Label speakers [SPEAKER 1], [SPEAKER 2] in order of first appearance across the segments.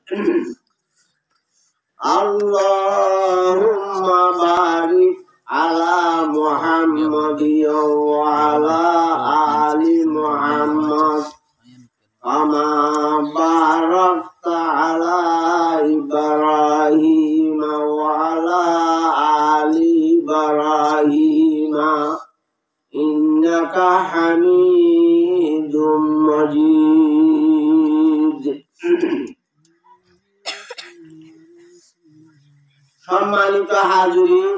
[SPEAKER 1] Allahumma barik ala Muhammad wa ala ali Muhammad kama barakta ala Ibrahim wa ala ali Ibrahim innaka Hamidum Majid. সম্মানিত হাজিরিন,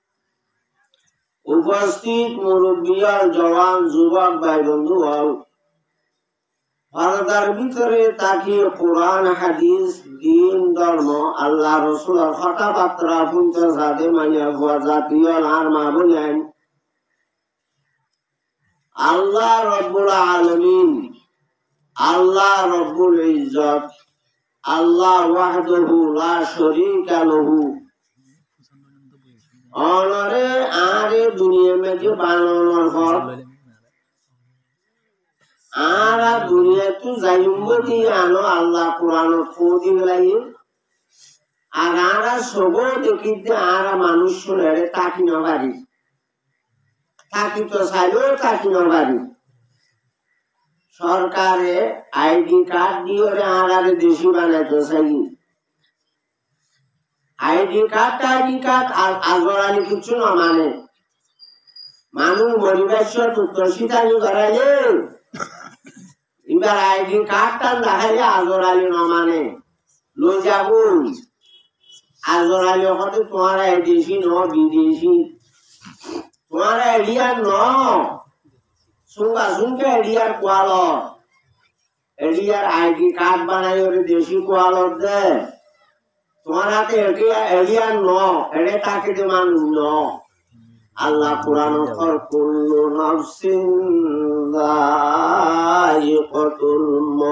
[SPEAKER 1] উপস্থিত মুরব্বী আর জওয়ান যুবক ভাই বন্ধু হল, পর্দার ভিতরে তাকিয়ে কোরআন হাদিস দিন ধর্ম আল্লাহ রসুলের কথাবার্তা শুনতে যাতে মানিয়া হওয়া জাতীয় আর মা বলেন আল্লাহ রব্বুল আলামিন, আল্লাহ রব্বুল ইজ্জত, আল্লাহ ওয়াহদাহু লা শরীকা লাহু অনরে আরে দুনিয়া মেকে বানানোর পর আর দুনিয়া তু যাইমতি আনো আল্লাহ কোরআন খোদি বেলাই আর আরা সব দেখিতে আর মানুষ শুনে তাকি না পারি, তাকি তো চাইলেও তাকি না পারি। সরকারে আইডি কার্ড দিয়ে আর দেশি বানাইতে চাই, আইডি কার্ড আর আজরানি কিছু না মানে মানুষ মরিবাসর তুতসিতানি করাইলে এবার আইডি কার্ডটা দেখাইলে আজরালি না মানে লই যাব আজরালি হতে তোমার দেশি ন বিদেশি তোমার এরিয়ার ন সুঙ্গা সুঙ্গে এরিয়ার কোয়ালর এরিয়ার আইডি কার্ড বানাই ওরে দেশি কোয়ালর দে তোমার হাতে এরিয়ার ন এড়ে তাকে যে মানুষ ন। আল্লাহ কোরআন কর কুল্লু নাফসিন যায়িকাতুল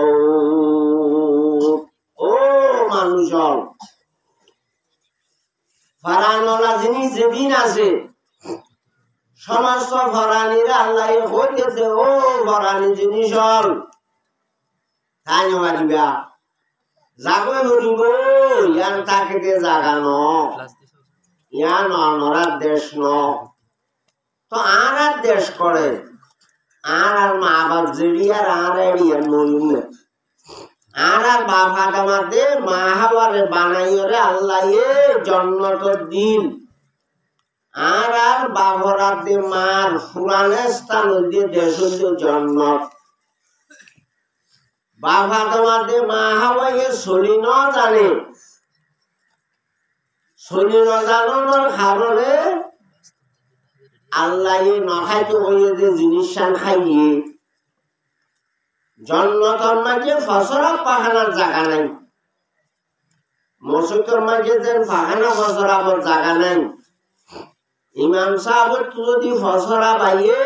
[SPEAKER 1] মাউত। ও মানুষ ফারানলা জিনিস যেদিন আছে সমস্ত ফরানিরা আল্লাহ হইতেছে ও ফরানি জিনিস হল তাই মারিবা জাগো মরিব ইয়ান তাকে জাগানো ইয়ান অনরার দেশ ন তো আর দেশ করে আর মা বাপ জেডি আর এড়িয়ার মরিম না আর বাবা আমাদের মা হাওয়ারে বানাইরে আল্লাহ জন্মত দিন আর বাবরাতে মার পুরানে স্থান দিয়ে দেশ জন্ম বাবা তোমাদের মা হাওয়াইয়ে শরীর ন জানে শরীর ন জানানোর কারণে আল্লাহ নখাইতে হইয়ে যে জিনিস খাইয়ে জন্মতর মাঝে ফসরা পাখানার জায়গা নাই, মসজিদের মাঝে যে পাখানা ফসরাবার জায়গা নাই। ইমাম সাহেব যদি ফসরা পাইয়ে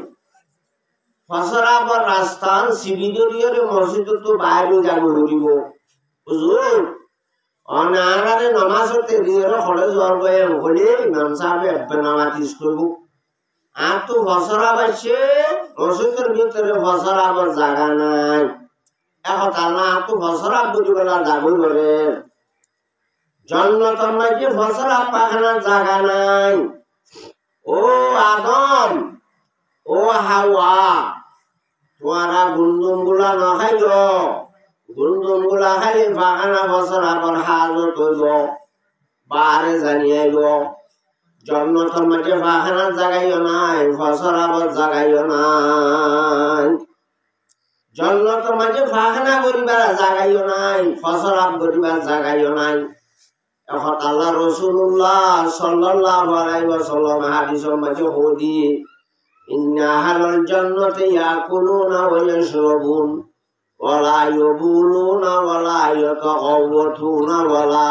[SPEAKER 1] ফসরাবার রাস্তান সিবিদরিয়রে মসজিদ তো বাইরে যাব ঘুরিব বুঝুন অনারে নমাজ হতে দিয়ে হলে জ্বর বয়ে হলে ইমাম সাহেব একবার নামাজ করব আর তো ফসরা পাইছে মসজিদের ভিতরে ফসরা আবার জায়গা নাই এখন তার না তো ফসরা বুঝিবেলা যাবই করে জন্মতর মাঝে ফসরা পাখানার জায়গা নাই। ও আদম ও হাওয়া তোমারা গুন্দুম গুলা না খাইল গুন্দুম গুলা খাইলে পাখানা ফসরা আবার হাজত হইব বারে জানিয়াইব জন্মতর মাঝে পাখানার জাগাইও নাই ফসরাবার জাগাইও নাই জন্মতর মাঝে পাখানা করিবার জাগাইও নাই ফসরাব করিবার জাগাইও নাই। এখন আল্লাহ রাসূলুল্লাহ সাল্লাল্লাহু আলাইহি ওয়াসাল্লাম হাদিসের মাঝে হদি ইন্না আহলাল জান্নাতি ইয়াকুলুনা ওয়া ইয়াশরাবুন ওয়া লা ইয়াবুলুনা ওয়া লা ইয়াতাগাওয়াতুনা ওয়া লা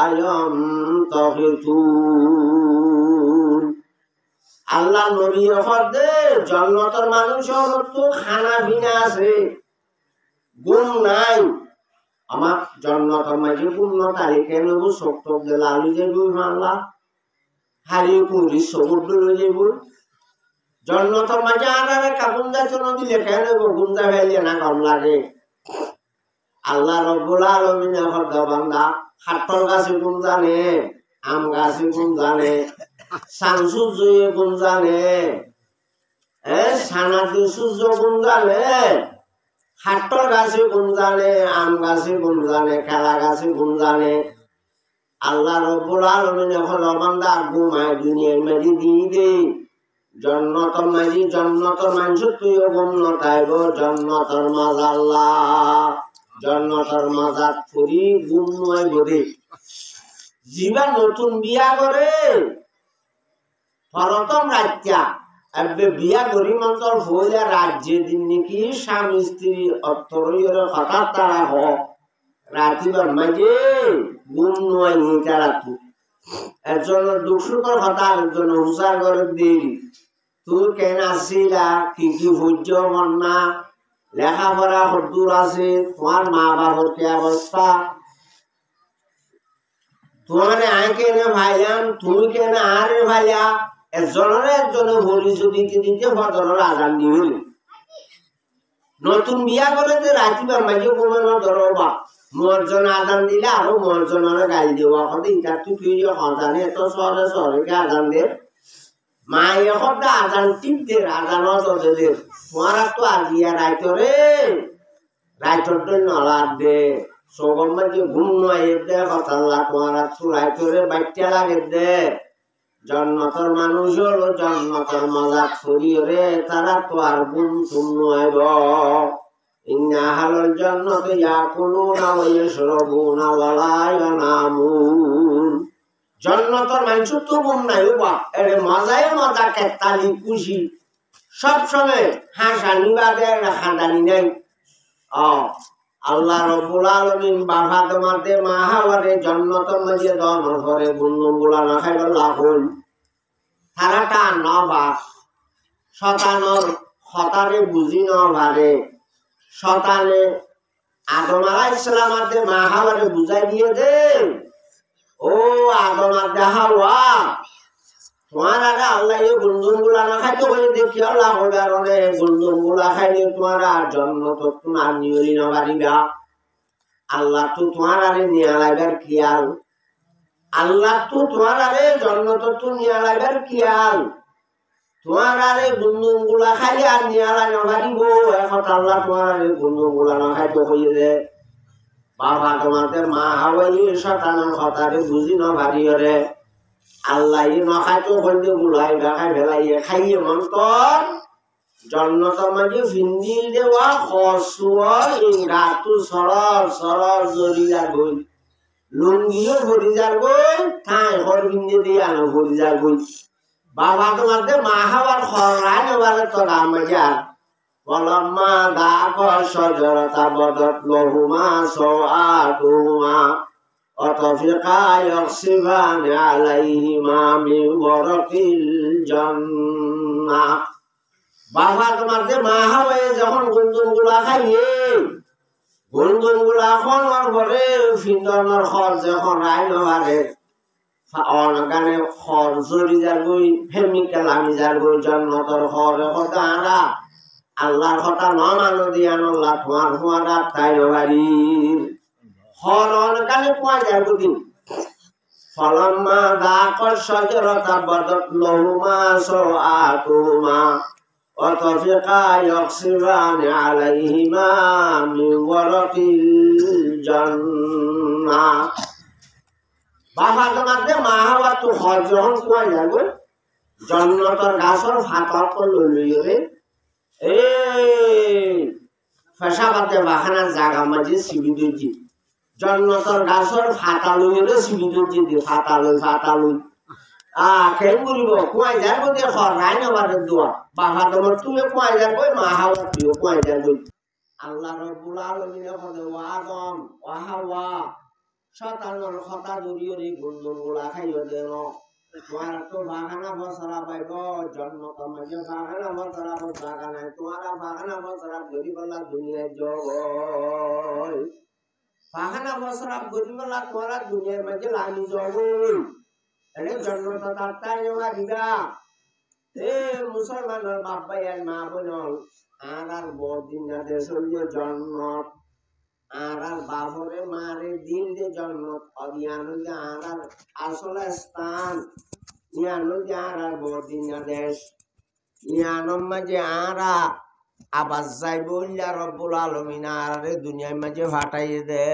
[SPEAKER 1] ইয়ামতাহিতুন। আল্লাহ নবী হদে জান্নাতের মানুষের তো খানা বিনা আছে গুণ নাই। আমার জান্নাতের মাঝে পূর্ণ তারিখে নেব শক্ত গেলে আলু যাইব মাল্লা হারি পুরি সবুজ যাইব জান্নাতের মাঝে আর কাপড় যাইতো না দিলে কেন নেব গুঞ্জা ফেলিয়ে না কম লাগে আল্লাহ রব্বুল আলামিন হদা বান্দা হাট্টর গাছে কোন জানে আম গাছে কোন জানে সানসুর জয়ে কোন জানে সানাতে সূর্য কোন জানে হাট্টর গাছে কোন জানে আম গাছে কোন জানে কেলা গাছে কোন জানে আল্লাহ রব্বুল আলামিন হদা বান্দা ঘুমায় দুনিয়ার মেরি দিয়ে দে জন্নতর মাঝি জন্নতর মানুষ তুইও গুম নটাইব জন্নতর মাজা আল্লাহ জন্নতর মাজাত ফুরি গুম নয় বদে জীবা নতুন বিয়া করে প্রথম রাজ্যা এবে বিয়া করি মন্তর হইয়া রাজ্যে দিন নাকি স্বামী স্ত্রী অর্থর হঠাৎ তারা হ রাতিবার মাঝে গুম নয় তারা তু একজন দুঃখকর কথা একজন হুসার করে দেরি তুই কেন আসছিলা কি কি ভোজ্য মন্না লেখাপড়া হদ্দুর আছে তোমার মা বাবার কি অবস্থা তোমার আয় কেন ভাইলাম তুমি কেন আরে ভাইলা একজনে বলি যদি দিতে ফজরের আজান দিবি নতুন বিয়া করে যে রাতিবার মাঝে কোনো ধরো বা মর্জন আজান দিলে আরো মর্জনের গাল দেওয়া কথা ইটা তুই হজানে এত শহরে শহরে আজান দে মা এখন আজান টিপ দে আজান দে তোমার তো আজিয়া রাইতরে রাইতর নলার দে সগম মাঝে ঘুম নয় দে কথা তোমার তো রাইতরে বাচ্চা লাগে দে জন্নতর মানুষ হলো জন্নতর মজা ছড়িয়ে তারা তো আর গুম তুম নয় ইন্না হালাল জান্নাতে ইয়াকুলুনা ওয়া ইয়াশরাবুনা ওয়া লা ইয়ানামুন জন্নতর মানুষ তো গুম নাই বা এরে মজায় মজা কেতালি খুশি সব সময় হাসানি বাদে হাঁদানি নাই আল্লাহ রব্বুল আলামিন বাবা তোমাদের মা হাওয়ারে জান্নাতের মাঝে দমর করে গুনগুলা না খাইবার লাহুল তারাটা নবা শতানর হতারে বুঝি নবারে শতানে আদম আলাইহিস সালামতে মা হাওয়ারে বুঝাই দিয়ে দে ও আদম আর হাওয়া তোমার আগে আল্লাহ এই গুনগুলা না খাইতে বলে দেখি আল্লাহ কারণে গুনগুলা খাইলে তোমার আর জন্ম তো তোমার নিয়লি না পারিবা আল্লাহ তো তোমার আরে নিয়ে লাগার খেয়াল আল্লাহ তো তোমার আরে জন্ম তো নিয়ে লাগার খেয়াল তোমার আরে গুনগুলা খাইলে আর নিয়ে লাগা পারিব এখন আল্লাহ তোমার আরে গুনগুলা না খাইতে হয়ে দে বাবা তোমাদের মা হাওয়াই শতানের কথারে বুঝি না পারিও রে আল্লাহ নখাইতো হইলে গুলাই গাখাই ফেলাইয়ে খাইয়ে মন্তর জন্নতর মাঝে ফিন্দিল দেওয়া খসুয়ার গাতু সরল সরল জরিয়া গই লুঙ্গিও ভরি যার গই ঠাই হর বিন্দে দিয়ে আনো ভরি যার গই বাবা তোমাদের মা হাওয়ার খরাই নেবারে তোরা মজার বলম্মা দা সজরতা বদত লহুমা সওয়াতুহুমা অতফিকা ইয়াকসিবান আলাইহিমা মিন ওয়ারাকিল জান্নাহ বাবা তোমাদের মা হাওয়ায় যখন গুনগুলা খাইয়ে গুনগুলা খাওয়ার পরে ফিন্দনের খর যখন রাই নবারে অনগানে খর জরি যার গই ফেমিক্যাল আমি যার গই জান্নাতের খরে কথা আরা আল্লাহর কথা ন মানো দিয়া আল্লাহ তোমার হুয়ারা তাই নবারির হরণ কালে পোয়া যায় বুদিন ফলম্মা দাকর সজরতা বদত লহুমা সওয়াতুহুমা অতফিকা ইয়াকসিবান আলাইহিমা মিন ওয়ারাকিল জান্নাহ বাবা তোমাদের মা হাওয়া তো হর যখন পোয়া যাবে জান্নাতের গাছর ফাতা করল লইরে এই ফেসাবাতে বাখানার জায়গা মাঝে সিবি দিয়েছি জন্নতর গাছর ফাতা লইরে সিবি দিয়েছি ফাতা লই কেন করিব কুয়াই যাবো দেখ রাই নেবারে দোয়া বাবা তোমার তুমি কুয়াই যাবো মা হাওয়া তুইও কুয়াই যাবো আল্লাহ রব্বুল আলামিন কয় ওয়া আদম ওয়া হাওয়া শতানর কথা জড়িয়ে গুনগুলা খাইও দেন তোমার তো বাগানা বছরা পাইব জন্ম মাঝে বাগানা বছরা জায়গা নাই তোমার বাগানা বছরা গরিবলা দুনিয়ায় জগই বাগানা বছরা গরিবলা তোমার দুনিয়ার মাঝে লামি জগই এনে জন্ম তো তার তাই দিবা এ মুসলমানের বাপ ভাইয়ের মা বোন আর বদিন যাদের চলিয়ে জন্ম আর বাবরে মারে দিল যে জন্ম অজ্ঞান আর আসলে স্থান জ্ঞান আর বদিনা দেশ জ্ঞানম মাঝে আরা আবার যাইব রব্বুল আলমিন আর দুনিয়ার মাঝে ফাটাই দে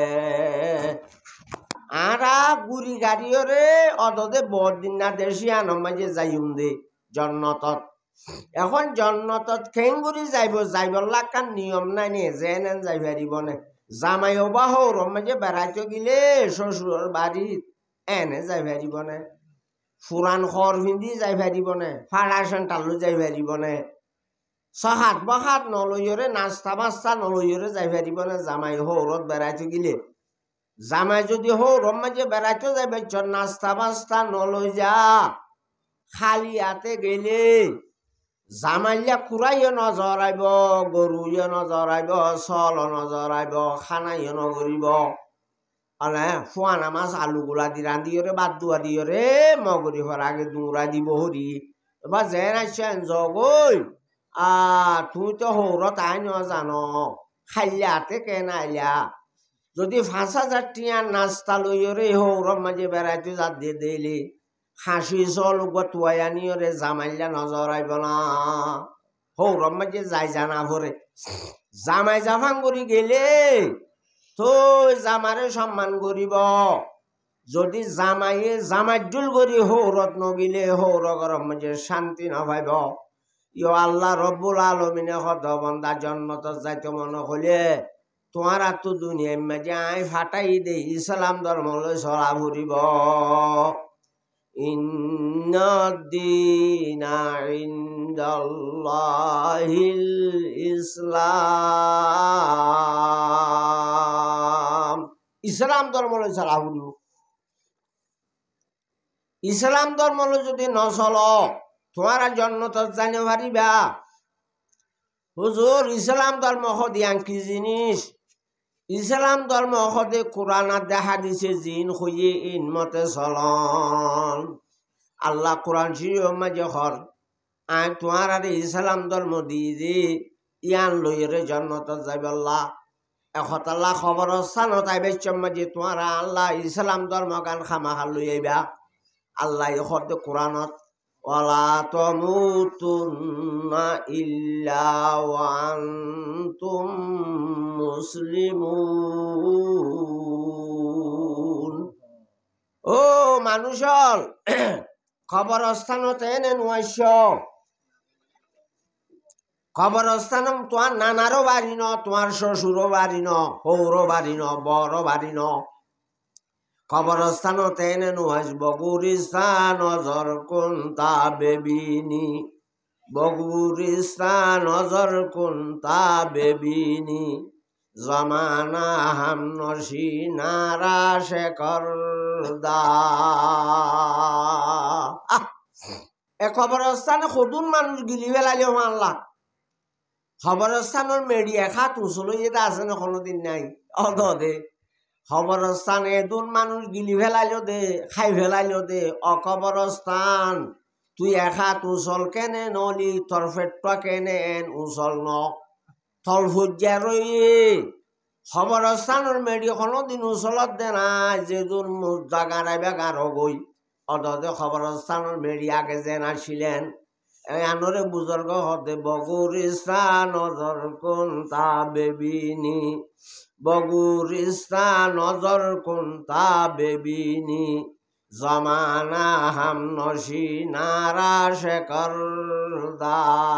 [SPEAKER 1] আরা গুড়ি গাড়িও রে অদে বদিনা দেশি আনম মাঝে যাইম দে জন্নতত এখন জন্নতত খেঙ্গুরি যাইব লাগার নিয়ম নাই নে যেন যাই পারিব নে জামাই বা হৌরম মাঝে বেড়াইতে গেলে শ্বশুরের বাড়িত এনে যাই পারিব নে ফুরান খর পিন্ধি যাই পারিব নে ফাড়া সেন্টারলৈ যাই পারিব নে ছহাত বহাত নলৈরে নাস্তা বাস্তা নলৈরে যাই পারিব নে জামাই হৌরত বেড়াইতে গেলে জামাই যদি হৌরম মাঝে বেড়াইতে যাই পারছ নাস্তা বাস্তা নলই যা খালি হাতে গেলে জামাইয়া কুড়াইও নজর আইব গরুইও নজর আইব চল নজর আইব খানাইও নগরিব মানে ফুয়ানা মাছ আলুগুলা দি রান্ধিওরে বাদ দুয়া দিওরে মগরি হর আগে দৌড়া দিব হরি এবার যেন আসছেন জগই তুই তো হৌরত আই ন জানো খাইলে হাতে কেন আইলা যদি 5,000 টিয়ার নাস্তা লইরে হৌরম মাঝে বেড়াইতে যা দিয়ে দিলি হাসি চল গতুয়াই আনিওরে জামাইলা নজর আইব না হৌরম মাঝে যাই জানা ভরে জামাই জাফান করি গেলে তো জামারে সম্মান করিব যদি জামাইয়ে জামাইডুল করি হৌরত নগিলে হৌর গরম মাঝে শান্তি নভাইব ইয় আল্লাহ রব্বুল আলমিনে হদ বন্দা জন্নত যাইতে মনে হলে তোমার তো দুনিয়ার মাঝে আই ফাটাই দে ইসলাম ধর্ম লই চলা ফুরিব ইন্নাদ্দীনা ইনদাল্লাহিল ইসলাম ইসলাম ধর্ম লই চলা ফুরিব ইসলাম ধর্ম লই যদি নচল তোমার জন্নত জানি পারিবা হুজুর ইসলাম ধর্ম হদিয়ান কি জিনিস ইসলাম ধর্ম হদে কোরআনাত দেখা দিছে জিন হইয়ে ইন মতে চলন আল্লাহ কোরআন শরীফ মাঝে হর আই তোমার আর ইসলাম ধর্ম দি যে ইয়ান লইরে জন্নত যাইব আল্লাহ একতাল্লাহ খবর স্থানত আইবে মাঝে তোমার আল্লাহ ইসলাম ধর্ম গান খামাখা লই আইবা আল্লাহ হদে কোরআনত ওয়ালা তামুতুন্না ইল্লা ওয়া আনতুম মুসলিমুন ও মানুষল খবরস্থানতে এনে নুয়াইছ খবরস্থান তোমার নানারও বাড়ি ন তোমার শ্বশুরও বাড়ি ন হৌরও বাড়ি ন বড় বাড়ি ন কবরস্থানতে এনে নুহাস বগুরিস্তান নজর কোনতা বেবিনি বগুরিস্তান নজর কোনতা বেবিনি জমানা হাম নসি নারা শেখর দা এ খবরস্থানে সদুন মানুষ গিলি ফেলাইলে মানলা খবরস্থানের মেডিয়া খাত উচলো এটা আছে না কোনোদিন নাই অদে খবরস্থান এদুন মানুষ গিলি ফেলাইলো দে খাই ফেলাইলো দে অকবরস্থান তুই এখাত উচল কেনে নলি তোর পেটটা কেনে এন উচল ন থল ফুজিয়া রয়ে খবরস্থানের মেডিয়া কোনোদিন উচলত দে নাই যেদুন জাগা নাইবা গার গই অদে খবরস্থানের মেডিয়া আগে যেন আসিলেন আনরে বুজুর্গ হতে বগুরিস্তান নজর কোনতা বেবিনি বগুরিস্তান নজর কোনতা বেবিনি জমানা হাম নসি নারা শেখর দা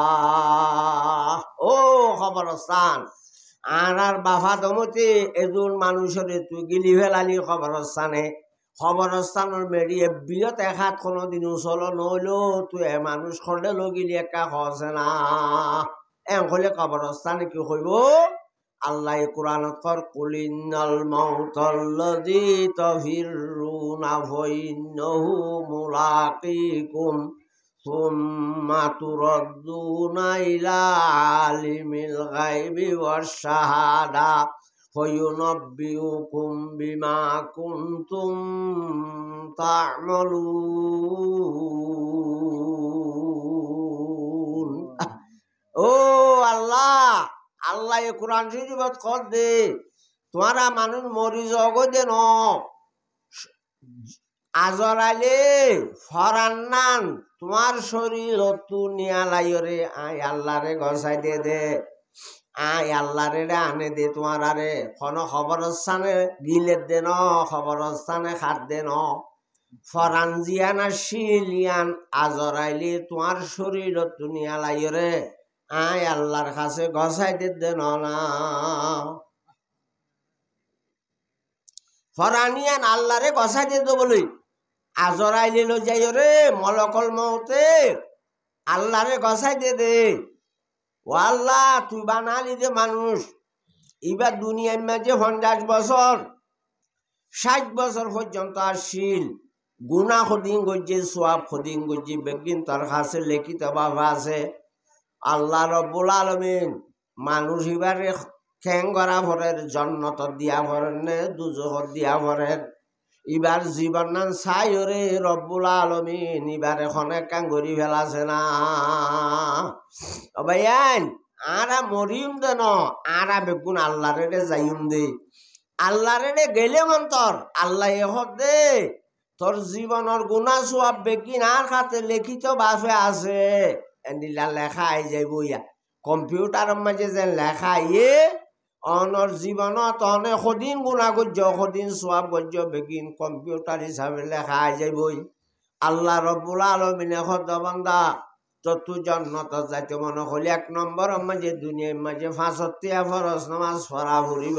[SPEAKER 1] ও খবরস্থান আর বাফা দমতে এজন মানুষের তুই গিলি ফেলালি খবরস্থানে খবরস্থানের মেরিয়ে বিয়ত এখাত কোনোদিন উচল নইলো তুই এ মানুষ খরলে লগিলি একা হসে না এম হলে খবরস্থানে কি হইব আল্লাহ কোরআনত কর কুলিনাল মাউতাল্লাযী তাফিরুনা ফাইন্নাহু মুলাকিকুম সুম্মা তুরাদ্দুনা ইলা আলিমিল গায়বি ওয়াশ শাহাদা ফায়ুনাব্বিউকুম বিমা কুনতুম তা'মালুন ও আল্লাহ আল্লাহ কোরআন শরীফত কর দে তোমারা মানুষ মরি জগ দেন আজরাইলে ফরান্নান তোমার শরীর তু নিয়ালাইরে আয় আল্লাহরে গসাই দে আয় আল্লাহরে আনে দে তোমার আরে কোন খবরস্থানে গিলের দে ন খবরস্থানে খাট দে ন ফরানজিয়ান আর শিলিয়ান আজরাইলে তোমার শরীর তু নিয়ালাইরে আয় আল্লাহর কাছে গসাই দে না ফরানিয়ান আল্লাহরে গসাই দে বলি আজরাইলে লো যাই রে মলকল মৌতে আল্লাহরে গসাই দে ও আল্লাহ তুই বানালি যে মানুষ এবার দুনিয়ার মাঝে 50 বছর 60 বছর পর্যন্ত আসছিল গুনা খদিন গজ্জে সোয়াব খদিন গজ্জে বেগিন তার কাছে লিখিত বাবা আছে আল্লাহ রব্বুল আলামিন মানুষ এবারে খ্যাং করা ভরের জন্নত দিয়া ভরেন নে দুজহর দিয়া ভরেন এবার জীবন নান চাই রে রব্বুল আলামিন এবার এখন কাঙ্গরি ফেলাছে না ভাইয়ান আরা মরিম দেন আরা বেগুন আল্লাহরে যাইম দে আল্লাহরে গেলে মন্তর আল্লাহ এহত দে তোর জীবনের গুণা সোয়াব বেগিন আর খাতে লিখিত বাফে আছে এন্ডিলা লেখা আই যাই বইয়া কম্পিউটারের মাঝে যে লেখা ইয়ে অনর জীবনত অনে সদিন গুণা গজ্য সদিন সোয়াব গজ্য বেগিন কম্পিউটার হিসাবে লেখা আই যাই বই আল্লাহ রব্বুল আলামিনে খদ বান্দা ততু জন্নত যাইতে মনে হলে 1 নম্বর মাঝে দুনিয়ার মাঝে 65 ফরজ নামাজ পড়া ফুরিব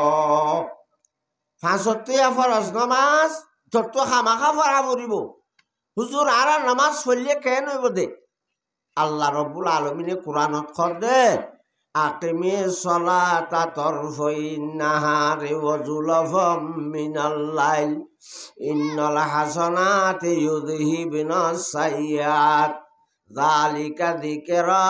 [SPEAKER 1] 65 ফরজ নামাজ তত খামাখা পড়া ফুরিব হুজুর আর নামাজ পড়লে কেন হইব দে আল্লাহ রব্বুল আলামিনে কোরআনত খর দে আকিমিস সালাতা তরফাইন নাহারি ওয়া যুলাফাম মিনাল লাইল ইন্নাল হাসানাতি ইউযহিবনাস সাইয়্যাত যালিকা যিকরা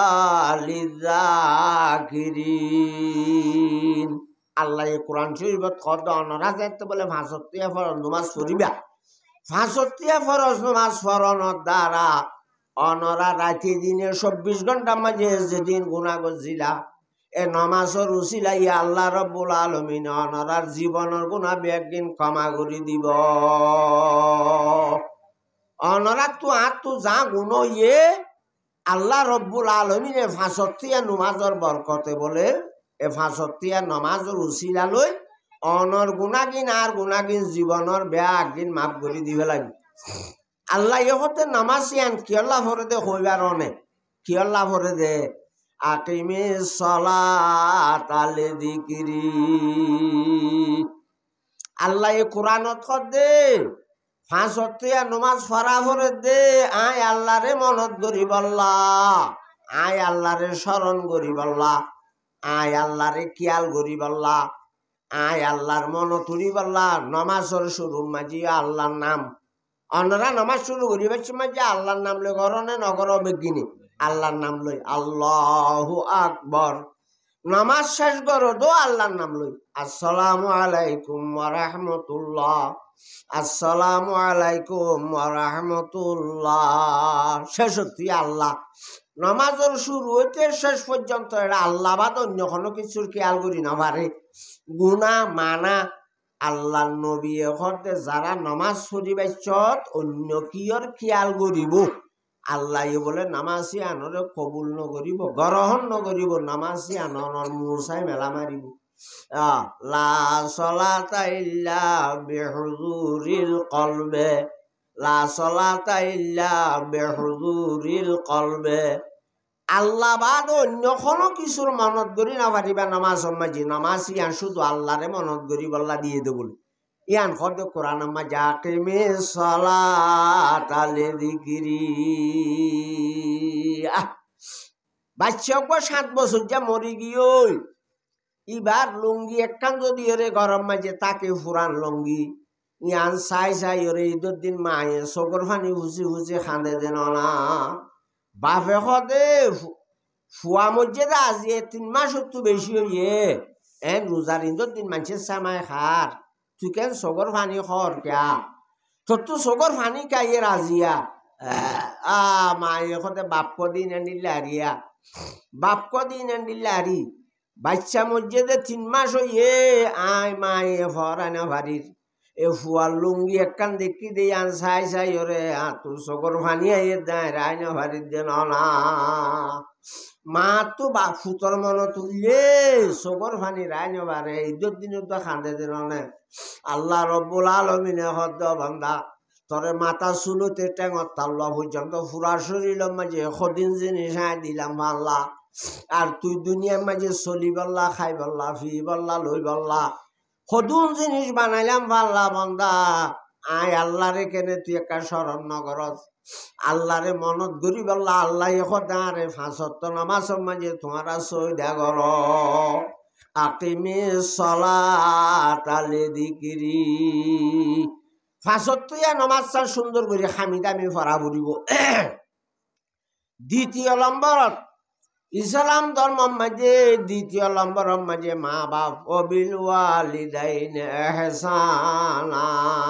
[SPEAKER 1] লিযাকিরিন আল্লাহ এই কোরআন শরীফত খর দে অনরা যাইতে বলে 65 ফরজ নামাজ পড়িবা 65 ফরজ নামাজ পড়ানোর দ্বারা অনরা রাতে দিনে 24 ঘন্টা মাঝে যেদিন গুনাহ গজিলা এ নমাজের উসিলাই আল্লাহ রব্বুল আলামিন অনরার জীবনের গুনাহ বেগিন ক্ষমা করে দিব অনরা তো যা গুণ ইয়ে আল্লাহ রব্বুল আলামিনে 65 নামাজের বরকতে বলে এ 65 নামাজের উসিলা লই অনর গুনাহগিন আর গুনাহগিন জীবনের বেগিন মাফ করে দিবে লাগে আল্লাহ ইহতে নামাজিয়ান কি আল্লাহ ভরে দে হইবার অনেক কি আল্লাহ ভরে দে আকিমিস সালাতা লিযিকরি আল্লাহ এই কোরআনত কর দে 65 নামাজ পড়া ভরে দে আয় আল্লাহরে মনত করি বল্লা আয় আল্লাহরে স্মরণ করি বল্লা আয় আল্লাহরে খেয়াল করি বল্লা আয় আল্লাহর মনত করি বল্লা নামাজের শুরু মাঝি আল্লাহর নাম অনরা নামাজ শুরু করিবার সময় যে আল্লাহর নাম লই করনে নগর বেগিনি আল্লাহর নাম লই আল্লাহু আকবার নামাজ শেষ করো দো আল্লাহর নাম লই আসসালামু আলাইকুম ওয়া রাহমাতুল্লাহ আসসালামু আলাইকুম ওয়া রাহমাতুল্লাহ শেষ হতে আল্লাহ নামাজের শুরু হইতে শেষ পর্যন্ত এটা আল্লাহ বাদ অন্য কোনো কিছুর খেয়াল করি না পারে গুনাহ মানা আল্লাহ নবী হতে যারা নামাজ পড়িবাইছত অন্য কিয়র খেয়াল করিব আল্লাহ বলে নামাজি আনরে কবুল নকরিব গ্রহণ নকরিব নামাজি আনর মূর্ছাই মেলা মারিব লা সলাতা ইল্লা বিহুজুরিল কলবে লা সলাতা ইল্লা বিহুজুরিল কলবে আল্লাহ বাদ অন্য কোনো কিছুর মনত করি না পারিবা নামাজ মাঝি নামাজ ইয়ান শুধু আল্লাহরে মনত করি বল্লা দিয়ে দেব ইয়ান খদ কোরআন মাঝে আকিমিস সালাতা লিযিকরি বাচ্চা 7 বছর যা মরি গিয়ে এবার লুঙ্গি একখান যদি ওরে গরম মাঝে তাকে ফুরান লুঙ্গি ইয়ান চাই ওরে ঈদের দিন মায়ে চকুর পানি ফুচি ফুচি খান্দে দেন না বাপে সদে ফুয়া মর্যাদা আজি 3 মাস তো বেশি হইয়ে রোজার ঈদের দিন মানুষের সামায় খার তুই কেন চকুর পানি খর কিয়া তোর তো চকুর পানি খাইয়ে রাজিয়া মায়ে সদে বাপ দিন আনিলে হারিয়া বাপ দিন আনিলে হারি বাচ্চা মসজিদে 3 মাস হইয়ে আয় মায়ে ফরানো ভারির এ ফুয়ার লুঙ্গি একখান দেখি দিয়ে আন সাই সাই ওরে তুই চকর ফানি আইয়ে দেয় রায় না ভারির দেন না মা তো বা ফুতর মন তুললে চকর ফানি রায় নেবারে ঈদের দিনে তো খান্দে দিন না আল্লাহ রব্বুল আলমিনে হদ্দ বান্দা তরে মাথা চুলোতে টেঙত তাল্লা পর্যন্ত ফুরা শরীরের মাঝে সদিন জিনিস দিলাম আল্লাহ আর তুই দুনিয়ার মাঝে চলি বললা খাই বললা ফি বললা লই বললা সদুন জিনিস বানাইলাম পাল্লা বন্দা আয় আল্লাহরে কেনে তুই একটা স্মরণ নগরস আল্লাহরে মনত গরি বললা আল্লাহ সদারে 5 ওয়াক্ত নামাজের মাঝে তোমারা সইদা গর আকিমি সলাত আলি যিকরি 5 ওয়াক্ত নামাজটা সুন্দর করে হামিদামি পড়া পড়িব দ্বিতীয় নম্বরত ইসলাম ধর্মের মাঝে দ্বিতীয় নম্বরের মাঝে মা বাপ অবিল ওয়ালিদাইন ইহসানা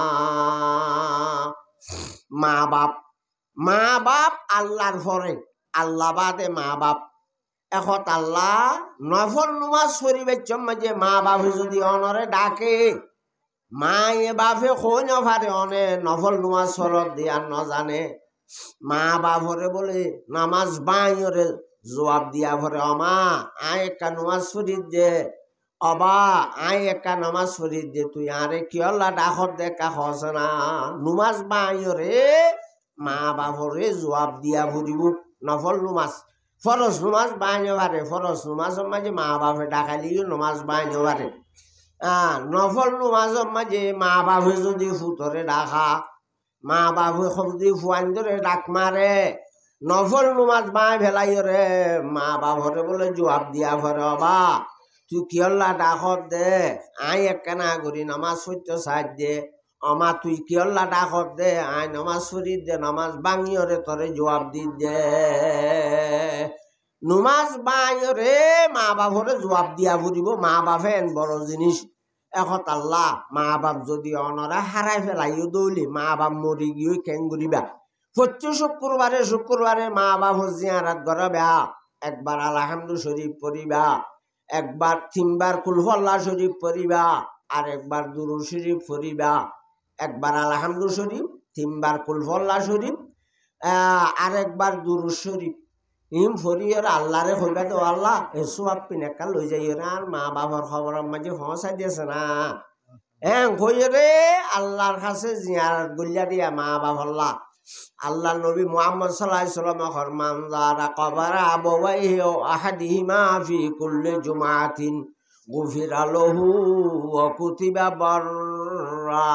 [SPEAKER 1] মা বাপ আল্লাহর পরে আল্লাহ বাদে মা বাপ এখন আল্লাহ নফল নামাজ পড়িবার মাঝে মা বাপে যদি অনরে ডাকে মায়ে বাপে কই নফারে অনে নফল নামাজ ফরত দিয়া নজানে মা বাপরে বলে নামাজ বাইরে জবাব দিয়া ভরে অমা আয় একটা নামাজ পড়ি দে অবা আয় একটা নামাজ পড়ি দে তুই আরে কিয়লা ডাকত দেখা হসে না নামাজ বাইরে মা বাপরে জবাব দিয়া ভরিব নফল নামাজ ফরজ নামাজ বাইনে পারে ফরজ নামাজের মাঝে মা বাপে ডাকালিও নামাজ বাইনে পারে নফল নামাজের মাঝে মা বাপে যদি ফুতরে ডাকা মা বাপে যদি ফুয়ান ধরে ডাক মারে নফল নামাজ বাই ভেলাই রে মা বাপরে বলে জবাব দিয়া ভরে অবা তুই কিয়ল্লা ডাকত দে আই একখানা করি নামাজ পড়তে সাহায্য দে অমা তুই কিয়ল্লা ডাকত দে আই নামাজ পড়ি দে নামাজ বাঙিয়রে তরে জবাব দি দে নামাজ বাঙিয়রে মা বাপরে জবাব দিয়া ফুরিব মা বাপে এন বড় জিনিস এখন আল্লাহ মা বাপ যদি অনরা হারাই ফেলাইও দৌলি মা বাপ মরি গিয়ে কেন করিবা প্রত্যেক শুক্রবারে মা বাপ জিয়ারাত করাবা একবার আলহামদু শরীফ পড়িবা একবার 3 বার কুলহুল্লাহ শরীফ পড়িবা আর একবার দুরূদ শরীফ পড়িবা একবার আলহামদু শরীফ 3 বার কুলহুল্লাহ শরীফ আর একবার দুরূদ শরীফ ইম ফরিয়র আল্লাহরে কইবা তো আল্লাহ এসো আপনি একা লই যাইও না আর মা বাবার খবরের মাঝে পৌঁছাই দিয়েছে না কইরে আল্লাহর কাছে জিয়ারত গলিয়া দিয়া মা বাবা আল্লাহ নবী মুহাম্মদ সাল্লাল্লাহু আলাইহি ওয়াসাল্লাম ফরমান যারা কবরা আবাওয়াইহি ও আহাদিহিমা ফি কুল্লি জুমাতিন গুফিরা লাহু ওয়া কুতিবা বাররা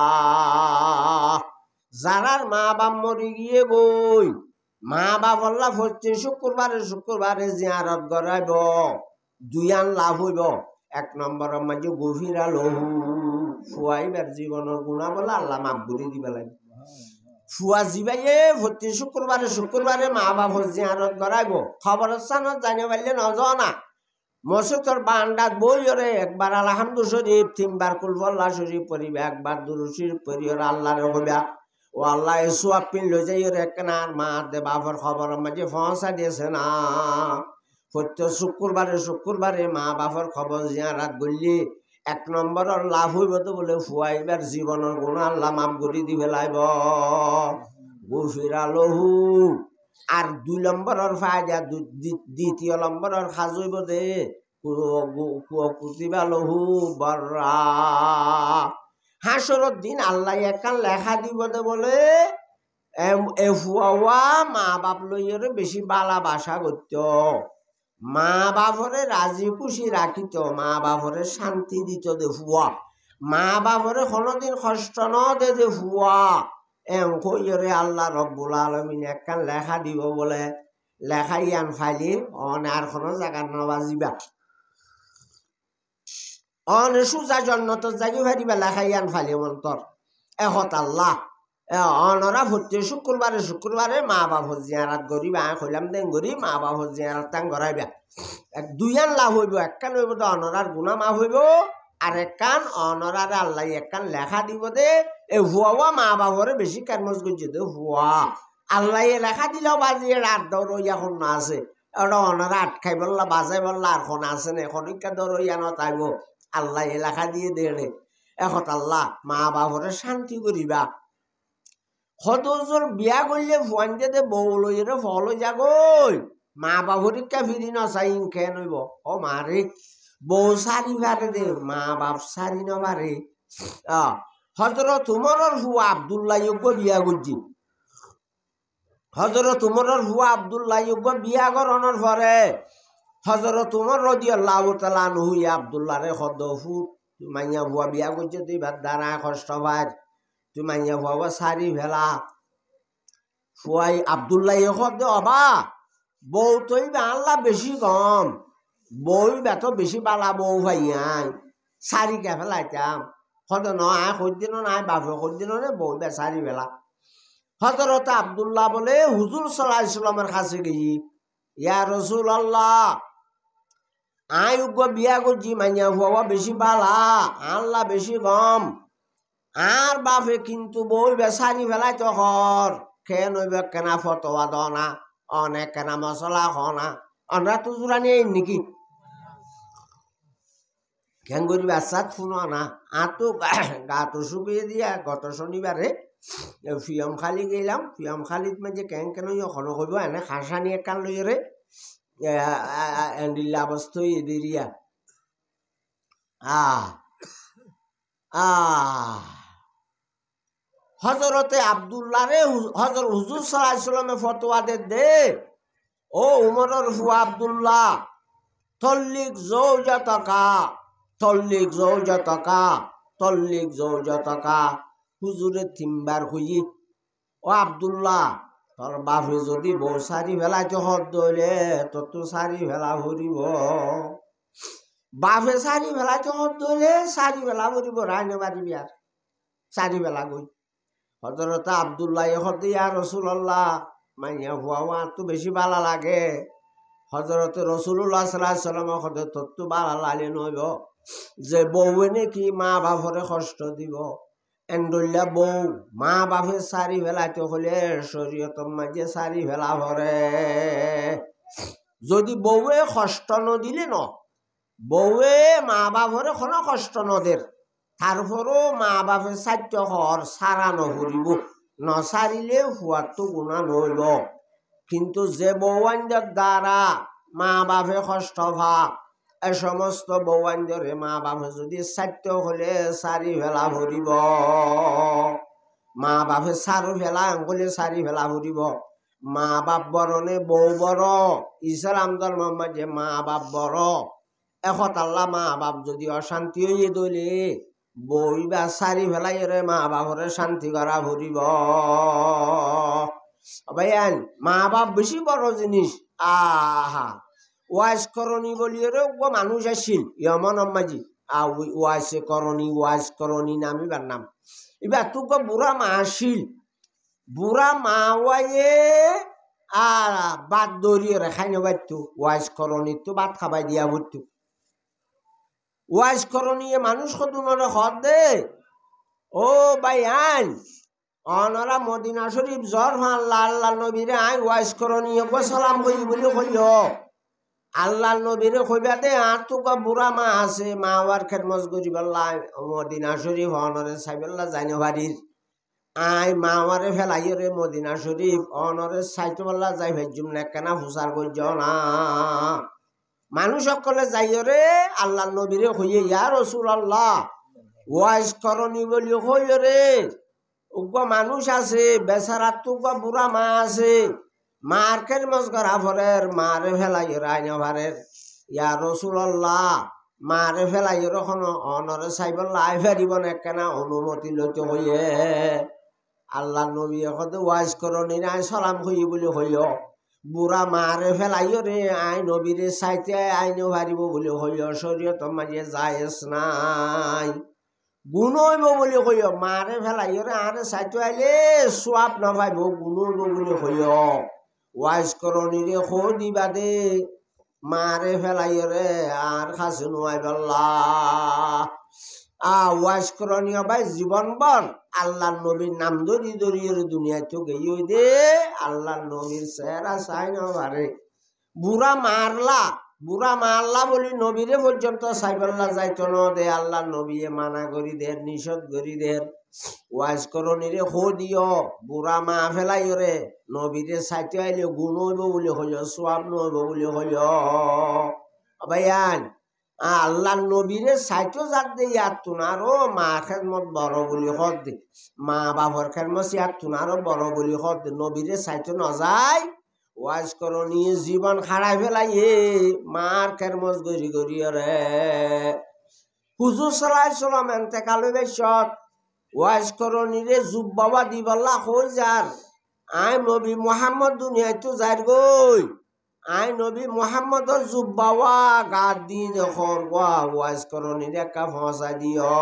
[SPEAKER 1] যারার মা বাপ মরি গিয়ে গই মা বাপ আল্লাহ প্রত্যেক শুক্রবারে জিয়ারত করাইব দুইয়ান লাভ হইব 1 নম্বরের মাঝে গুফিরা লাহু ফুয়াইবার জীবনের গুণা বলে আল্লাহ মাফ করে দিবা লাগে ফুয়া জিবাইয়ে প্রত্যেক শুক্রবারে মা বাপ জিয়ারত করাইব খবর স্থানত জানিয়ে পারলে নজনা মসজিদর বান্ডাত বইরে একবার আলহামদু শরীফ 3 বার কুলহুল্লাহ শরীফ পড়িবা একবার দুরূদ শরীফ পড়িয়া আল্লাহরে কইবা ও আল্লাহ এসো আপনি লই যাই রে একনার মা দে বাপর খবরের মাঝে পৌঁছা দিয়েছে না প্রত্যেক শুক্রবারে মা বাপর খবর জিয়ারত করলি 1 নম্বরের লাভ হইব তো বলে ফুয়াইবার জীবনের গুণ আল্লাহ মাফ করে দিবে লাইব গুফিরা লাহু আর 2 নম্বরের ফায়দা দ্বিতীয় নম্বরের কাজ হইব দে কুতিবা লাহু বাররা হাসরের দিন আল্লাহ একখান লেখা দিব দে বলে এ ফুয়া মা বাপ লইরে বেশি বালা বাসা করত মা বাপরে রাজি খুশি রাখিত মা বাপরে শান্তি দিত দে ফুয়া মা বাপরে কোনোদিন কষ্ট ন দে দে ফুয়া কইরে আল্লাহ রব্বুল আলামিন একখান লেখা দিব বলে লেখাই আন ফাইলি অন আর কোনো জায়গা নবাজিবা অন সুজা জন্নত জাগি ফারিবা লেখাই আন ফাইলি মন্তর এহত আল্লাহ অনরা প্রত্যেক শুক্রবারে মা বাপ জিয়ারত করিবা কইলাম দেন করি মা বাপ জিয়ারত তাং করাইবা 2 লাভ হইব একখান হইব তো অনরার গুণা মাফ হইব আর একখান অনরার আল্লাহ একখান লেখা দিব দে এ হুয়া মা বাপরে বেশি কারমজ করছে দে হুয়া আল্লাহ লেখা দিলেও বাজিয়ে রাত দৌড় এখন না আছে ওটা ওনারা আটকাই বললা বাজাই বললা আর খন আছে না এখন ধরো ইয়ানো তাইব আল্লাহ এলাকা দিয়ে দেড়ে এখন আল্লাহ মা বাবরে শান্তি করিবা কতজন বিয়া করলে ফুয়ান যে বউ লইরে ফল যাগই মা বাবরিকা ফিরি নচাই ইনকে নইব ও মারে বউ সারি বারে দে মা বাপ সারি নবারে হজরত উমরের হুয়া আব্দুল্লাহ ইউগ বিয়া করছি হজরত উমরের হুয়া আব্দুল্লাহ ইউগ বিয়া করানোর পরে হজরত উমর রাদিয়াল্লাহু তাআলা আনহু আব্দুল্লাহ রে হদফু মাইয়া হুয়া বিয়া করছে তুই ভাত দাঁড়া কষ্ট ভাই তুই মাইয়া হুয়া সারি ভেলা ফুয়াই আব্দুল্লাহ হদ অবা বউ তুই আল্লাহ বেশি কম বউ বেত বেশি বালা বউ ভাইয়াই সারি কে ফেলাইতাম হদ নয় সদিনও নাই বাপে সদিনও রে বউ বে সারি ভেলা হজরত আব্দুল্লাহ বলে হুজুর সাল্লাল্লাহু আলাইহি ওয়াসাল্লামের কাছে গিয়ে ইয়া রাসূলুল্লাহ আই উগ্র বিয়া করছি মাইয়া হুয়া বেশি বালা আল্লাহ বেশি কম আর বাপে কিন্তু বউ বে সারি ফেলাই তো হর খেয়ে নইবে কেনা ফতোয়া দ না অনেক কেনা মশলা হনা আমরা তো জোরানি নাকি কেন করি বাচ্চাত শুনো না আতো গা তো শুকিয়ে দিয়া গত শনিবারে ফিয়ম খালি গেলাম ফিয়ম খালিত মাঝে কেন কেন এখনো কইব এনে খাসানি একান লইরে এন্ডিল্লা বস্তু এদিরিয়া হজরতে আব্দুল্লাহ রে হজর হুজুর সাল্লাল্লাহু আলাইহি ওয়াসাল্লামে ফতোয়া দে ও উমরের হুয়া আব্দুল্লাহ তল্লিক যাওজাতাকা তল্লিক যাওজাতাকা তল্লিক যাওজাতাকা হুজুরে তিনবার কইই ও আব্দুল্লাহ তোর বাপে যদি বউ সারি ফেলাইতে হদ দইলে তোর তো সারি ফেলা ভরিব বাপে সারি ফেলাইতে হদ দইলে সারি ফেলা ভরিব রাইনে মারিবি আর সারি ফেলা গই হজরত আব্দুল্লাহ হদ ইয়া রাসূলুল্লাহ মাইয়া হুয়া তো বেশি ভালো লাগে হজরত রাসূলুল্লাহ সাল্লাল্লাহু আলাইহি ওয়াসাল্লাম হদ তোর তো ভালো লাগে নইব যে বউয়ে নাকি মা বাপরে কষ্ট দিব এন্ডল্লা বউ মা বাপে সারি ফেলাইতে হলে শরীয়তের মাঝে সারি ফেলা ভরে যদি বউয়ে কষ্ট নদিলে ন বউয়ে মা বাপরে কোনো কষ্ট নদের তারপরও মা বাপে সাধ্য হর সারা নহরিব নসারিলে হুয়ার তো গুণা নইব কিন্তু যে বউয়াঞ্জর দ্বারা মা বাপে কষ্ট ভা এ সমস্ত বউয়াঞ্জরে মা বাপে যদি সাধ্য হলে সারি ফেলা ভরিব মা বাপে সারি ফেলা আঙ্গুলে সারি ফেলা ভরিব মা বাপ বরণে বউ বড় ইসলাম ধর্ম মাঝে মা বাপ বড় এখন আল্লাহ মা বাপ যদি অশান্তি হইয়ে দইলে বই বা সারি ফেলাই রে মা বাপরে শান্তি করা ভরিব ভাইয়ান মা বাপ বেশি বড় জিনিস আহা ওয়াজ করণী বলিয়ে রে মানুষ আসছিল ইয়মন আম্মাজি ওয়াজ করণী নামিবার নাম এবার তোক বুড়া মা আসিল বুড়া মা ওয়াইয়ে বাদ দৌড়িয়ে রেখাই নেবাইতো ওয়াজ করণী তো ভাত খাবাই দিয়া ভরতো ওয়াজ করণীয় মানুষ কত হদ দে ও ভাই আইন অনরা মদিনা শরীফ জ্বর আল্লাহ আল্লাহ নবীরে আই ওয়াজ করণীয় সালাম কই বলি কইল আল্লাহ নবীরে কইবা দে আর তো বুড়া মা আছে মা ওয়ার খেদমত করি বললা মদিনা শরীফ অনরে সাইবেল্লা যাইনো বাড়ির আই মা ওয়ারে ফেলাই রে মদিনা শরীফ অনরে সাইতে বললা যাই ভেজুম না কেনা হুসার করছ না মানুষ সকলে যাইও রে আল্লাহ নবীরে হইয়ে ইয়া রাসূলুল্লাহ ওয়াজ করণী বলি হইও রে উগ্র মানুষ আছে বেচারা তো বুড়া মা আছে মার্কের মজগরা ভরের মারে ফেলাই রাইনা ভারের ইয়া রাসূলুল্লাহ মারে ফেলাই রখন অনরে সাইবল্লা আই ফেরিব না কেনা অনুমতি লইতে হইয়ে আল্লাহ নবী এখন ওয়াজ করণী নাই সালাম হই বলি হইও বুড়া মারে ফেলাইও রে আই নবীরে চাইতে আইনেও হারিব বলে হইল শরীয়ত মাঝে যায়স নাই গুণ হইব বলে কইও মারে ফেলাইও রে আরে চাইতে আইলে সোয়াব না পাইব গুণ হইব বলে কইও ওয়াজ করণী রে খো দিবা দে মারে ফেলাইও রে আর খাসে নোয়াই বল্লা ওয়াজ করণীয় ভাই জীবন বন আল্লাহ নবীর নাম ধরিয়ে দুনিয়ায় তো গেই দে আল্লাহ নবীর চেহারা চাই না বারে বুড়া মারলা বলি নবীরে পর্যন্ত সাইবাল্লা যাইতো ন দে আল্লাহ নবীয়ে মানা করি দের নিষেধ করি দের ওয়াজ করণীরে হো দিও বুড়া মা ফেলাই রে নবীরে সাইতে আইলে গুণ হইব বলে হইল সোয়াব নহইব বলে হইল ভাইয়ান আল্লাহ নবীরে সাইতো যার দে ইয়ার তুনারও মা খেদমত বড় বলি হদ দে মা বাবার খেদমত ইয়ার তুনারও বড় বলি হদ দে নবীরে সাইতো নযায় ওয়াজ করণী জীবন খারাই ফেলাইয়ে মার খেরমজ গড়ি গড়ি রে হুজুর সাল্লাল্লাহু আলাইহি সাল্লাম এন্তেকালে বেশত ওয়াজ করণীরে যুব বাবা দিবাল্লা হই যার আই নবী মুহাম্মদ দুনিয়ায় তো যার গই আই নবী মুহাম্মদর যুব বাবা গাদ দিন খরবা ওয়াজ করণীরে একা ফসা দিও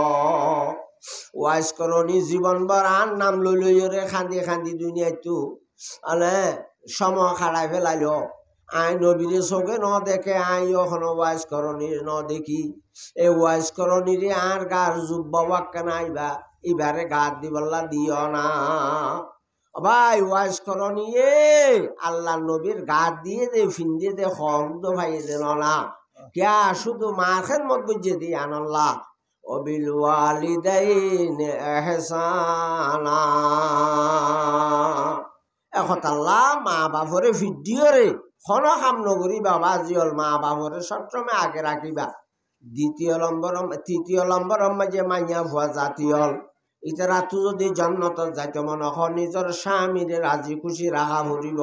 [SPEAKER 1] ওয়াজ করণী জীবন ভর আর নাম লই লই রে খান্দি খান্দি দুনিয়ায় তো আলে সময় খারাই ফেলাইল আই নবীরে চোখে ন দেখে আই ওখানে ওয়াজ করণীর ন দেখি এই ওয়াজ করণীরে আর গার যুব বাবা কেন আইবা এবারে গাত দিবল্লা দিও না ভাই ওয়াজ করণীয়ে আল্লাহ নবীর গাত দিয়ে দে ফিন্দে দে হরদ ভাই দেন না কিয়া শুধু মাখের মত বুঝে দি আনল্লাহ অবিল ওয়ালিদাইন ইহসানা একতাল্লাহ মা বাপরে ভিডিও রে খন কাম নগরী বাবা জিয়ল মা বাপরে সবসময় আগে রাখিবা তৃতীয় নম্বর মাঝে মাইয়া ভুয়া জাতীয়ল ইটা রাতু যদি জন্নত যাইতে মনে হয় নিজের স্বামীরে রাজি খুশি রাখা ভরিব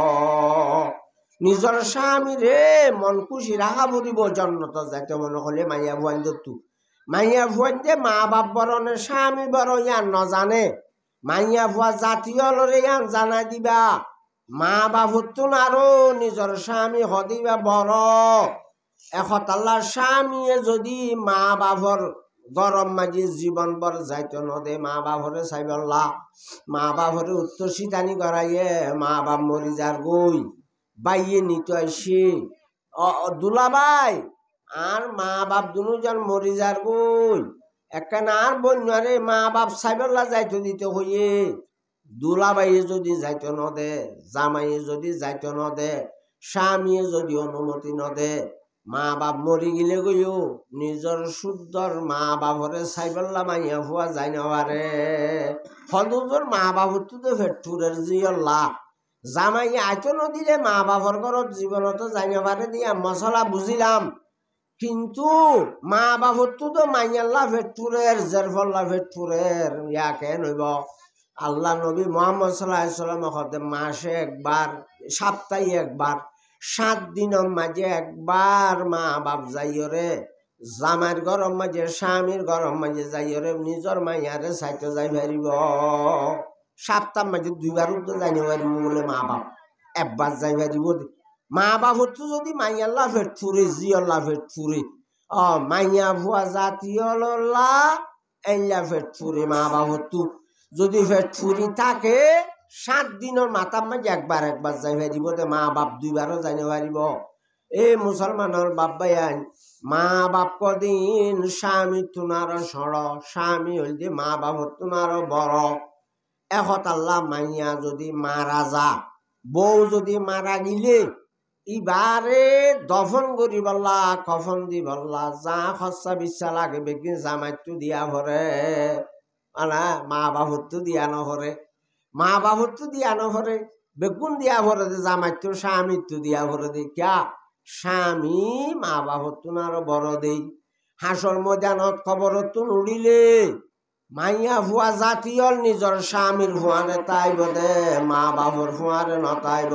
[SPEAKER 1] নিজের স্বামীরে মন খুশি রাখা ভরিব জন্নত যাইতে মনে হলে মাইয়া ভুয়ান দু মাইয়া ভুয়ান দে মা বাপ বরণে স্বামী বড় ইয়ান নজানে মাইয়া ভুয়া জাতীয় লরে ইয়ান জানাই দিবা মা বাপুর আরো নিজের স্বামী হদিবা বড় একতাল্লার স্বামীয়ে যদি মা বাপর গরম মাঝি জীবন বর যাইতো নদে মা বাপরে চাইবল্লা মা বাপরে উত্তর সিটানি করাইয়ে মা বাপ মরি যার গই বাইয়ে নিত আইসি দুলাবাই আর মা বাপ দুজন মরি যার গই একখান আর বন্যারে মা বাপ চাইবল্লা যাইতো দিতে হইয়ে দুলাবাইয়ে যদি যাইতো নদে জামাইয়ে যদি যাইতো নদে স্বামীয়ে যদি অনুমতি নদে মা বাপ মরি গেলে গইও নিজের শুদ্ধর মা বাপরে চাইবল্লা মাইয়া হওয়া যায় নারে ফলদুজোর মা বাপর তো ফেটুরের জিয়ল্লা জামাই আইতো নদিলে মা বাপর ঘরত জীবনত যাই নারে দিয়া মশলা বুঝিলাম কিন্তু মা বাপর তো মাইয়াল্লা ফেটুরের জেরফল্লা ফেটুরের ইয়াকে নইব আল্লাহ নবী মুহাম্মদ সাল্লাল্লাহু আলাইহি ওয়াসাল্লাম মাসে একবার সপ্তাহে একবার 7 দিনের মাঝে একবার মা বাপ যাইও রে জামার গরম মাঝে স্বামীর গরম মাঝে যাইও রে নিজের মাইয়ারে চাইতে যাই পারিব সপ্তাহ মাঝে 2বার তো যাইতে পারিব বলে মা বাপ একবার যাই পারিব মা বাপ তো যদি মাইয়াল্লা ফেট ফুরে জিয়ল্লা ফেট ফুরে মাইয়া ভুয়া জাতীয় লল্লা এল্লা ফেট ফুরে মা বাপ তো যদি ফেট ফুরি থাকে 7 দিনের মাথার মাঝে একবার যাই পারিব মা বাপ 2বারও যাই পারিব এই মুসলমানের বাপ ভাইয়ান মা বাপ কদিন স্বামী তুনার সড় স্বামী হইলে মা বাপ তুনার বড় একতাল্লা মাইয়া যদি মারা যা বউ যদি মারা গিলে ইবারে দফন করি বললা কফন দি বললা যা খরচা বিচ্ছা লাগে বেগি জামাইতো দিয়া ভরে মানে মা বাপর তো দিয়া নহরে মা বাপর তো দিয়া নহরে বেগুন দিয়া ভরে দে জামাইতো স্বামী তো দিয়া ভরে দে ক্যা স্বামী মা বাপর তো আরো বড় দেই হাসর ময়দানত খবর তো উড়িলে মাইয়া ভুয়া জাতীয় নিজের স্বামীর ভুয়ারে তাইব দে মা বাপর ভুয়ারে নতাইব